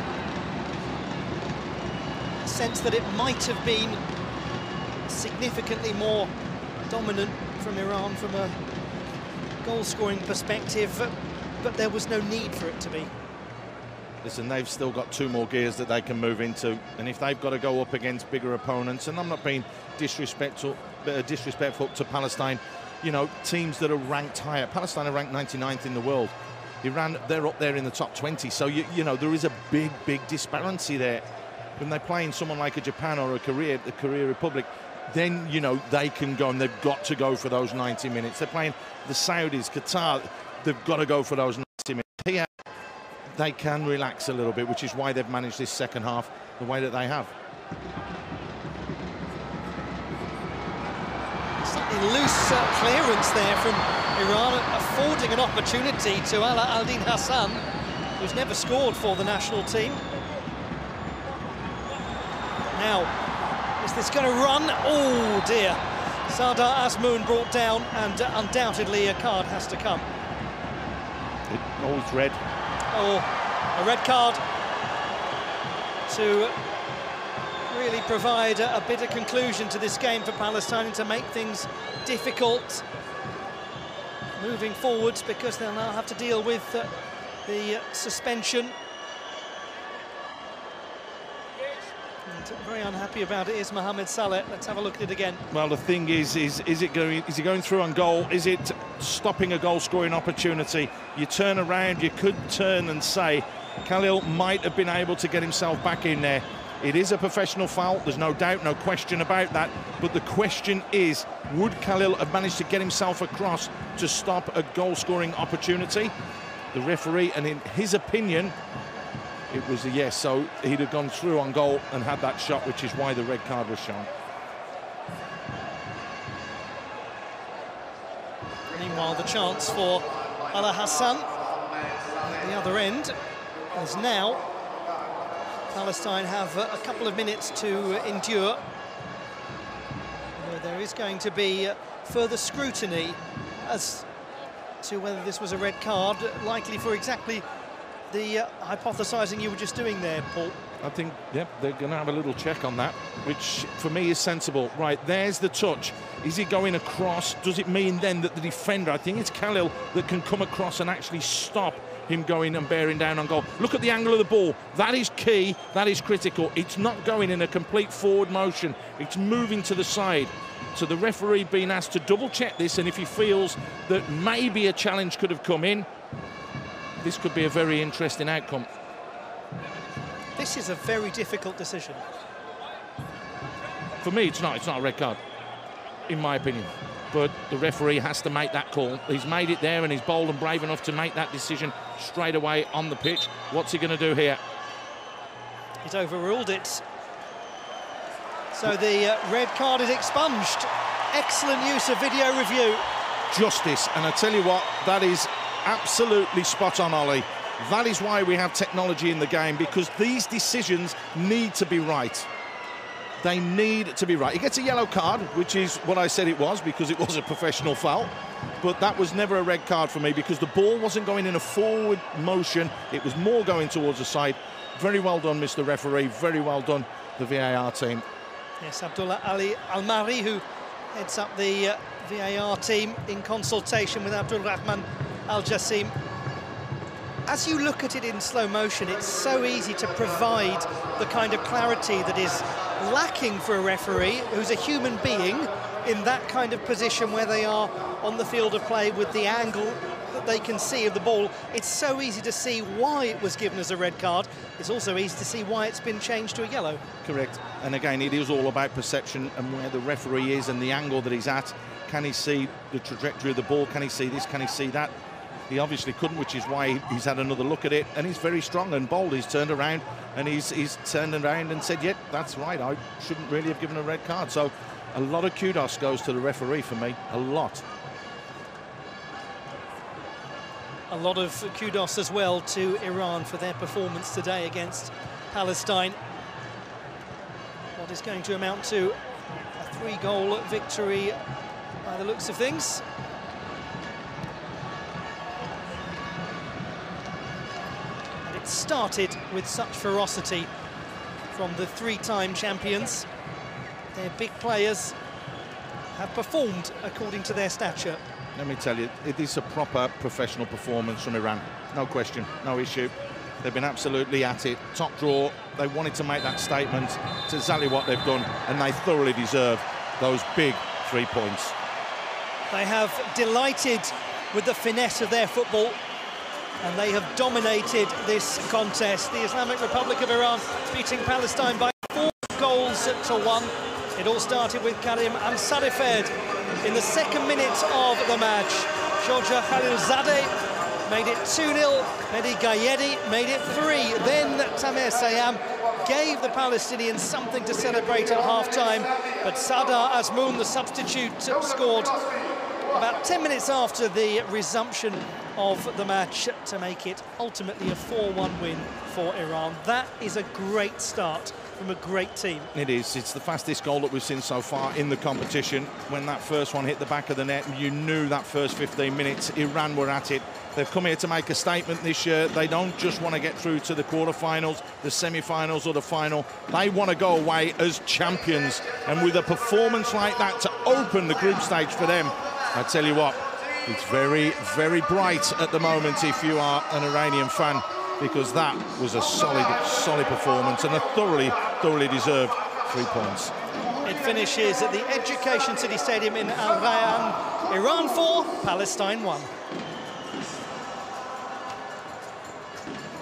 A sense that it might have been significantly more dominant from Iran from a goal-scoring perspective, but there was no need for it to be. Listen, they've still got two more gears that they can move into, and if they've got to go up against bigger opponents, and I'm not being disrespectful, uh, disrespectful to Palestine, you know, teams that are ranked higher. Palestine are ranked ninety-ninth in the world. Iran, they're up there in the top twenty, so, you, you know, there is a big, big disparity there. When they're playing someone like a Japan or a Korea, the Korea Republic, then, you know, they can go, and they've got to go for those ninety minutes. They're playing the Saudis, Qatar, they've got to go for those ninety minutes. Here, they can relax a little bit, which is why they've managed this second half the way that they have. Slightly loose uh, clearance there from Iran, affording an opportunity to Ala Al-Din Hassan, who's never scored for the national team. Now, is this going to run? Oh dear. Sardar Azmoun brought down, and uh, undoubtedly a card has to come. It, oh, it's red. Oh, a red card to really provide a, a bit of conclusion to this game for Palestine, and to make things difficult moving forwards, because they'll now have to deal with uh, the uh, suspension. And very unhappy about it is Mohamed Saleh. Let's have a look at it again. Well, the thing is, is is it going? Is he going through on goal? Is it stopping a goal-scoring opportunity? You turn around, you could turn and say Khalil might have been able to get himself back in there. It is a professional foul, there's no doubt, no question about that. But the question is, would Khalil have managed to get himself across to stop a goal-scoring opportunity? The referee, and in his opinion, it was a yes, so he'd have gone through on goal and had that shot, which is why the red card was shown. Meanwhile, the chance for Ala Hassan at the other end, as now Palestine have a couple of minutes to endure. There is going to be further scrutiny as to whether this was a red card, likely for exactly the uh, hypothesising you were just doing there, Paul. I think, yep, they're going to have a little check on that, which for me is sensible. Right, there's the touch. Is he going across? Does it mean then that the defender, I think it's Khalil, that can come across and actually stop him going and bearing down on goal? Look at the angle of the ball. That is key. That is critical. It's not going in a complete forward motion. It's moving to the side. So the referee being asked to double check this, and if he feels that maybe a challenge could have come in, this could be a very interesting outcome. This is a very difficult decision. For me, it's not. It's not a red card, in my opinion. But the referee has to make that call. He's made it there, and he's bold and brave enough to make that decision straight away on the pitch. What's he going to do here? He's overruled it. So the uh, red card is expunged. Excellent use of video review. Justice, and I tell you what, that is absolutely spot on, Ollie. That is why we have technology in the game, because these decisions need to be right. They need to be right. He gets a yellow card, which is what I said it was, because it was a professional foul. But that was never a red card for me, because the ball wasn't going in a forward motion. It was more going towards the side. Very well done, Mister Referee. Very well done, the V A R team. Yes, Abdullah Ali Almari, who heads up the uh, V A R team in consultation with Abdul Rahman Al Jassim. As you look at it in slow motion, it's so easy to provide the kind of clarity that is lacking for a referee who's a human being in that kind of position where they are on the field of play with the angle that they can see of the ball. It's so easy to see why it was given as a red card. It's also easy to see why it's been changed to a yellow. Correct. And again, it is all about perception and where the referee is and the angle that he's at. Can he see the trajectory of the ball? Can he see this? Can he see that? He obviously couldn't, which is why he's had another look at it, and he's very strong and bold. He's turned around and he's, he's turned around and said, yep, that's right, I shouldn't really have given a red card. So a lot of kudos goes to the referee for me, a lot. A lot of kudos as well to Iran for their performance today against Palestine. What is going to amount to a three-goal victory by the looks of things. Started with such ferocity from the three-time champions. Their big players have performed according to their stature. Let me tell you, it is a proper professional performance from Iran. No question, no issue. They've been absolutely at it. Top draw. They wanted to make that statement. It's exactly what they've done, and they thoroughly deserve those big three points. They have delighted with the finesse of their football, and they have dominated this contest. The Islamic Republic of Iran beating Palestine by four goals to one. It all started with Karim Ansarifed in the second minute of the match. Shoja Khalilzadeh made it two nil. Mehdi Gayedi made it three. Then Tamer Sayam gave the Palestinians something to celebrate at half-time. But Sadar Azmoun, the substitute, scored about ten minutes after the resumption of the match to make it ultimately a four one win for Iran. That is a great start from a great team. It is. It's the fastest goal that we've seen so far in the competition. When that first one hit the back of the net, you knew that first fifteen minutes Iran were at it. They've come here to make a statement this year. They don't just want to get through to the quarterfinals, the semi-finals or the final. They want to go away as champions. And with a performance like that to open the group stage for them, I tell you what, it's very, very bright at the moment if you are an Iranian fan, because that was a solid, solid performance and a thoroughly, thoroughly deserved three points. It finishes at the Education City Stadium in Al Rayyan. Iran four, Palestine one.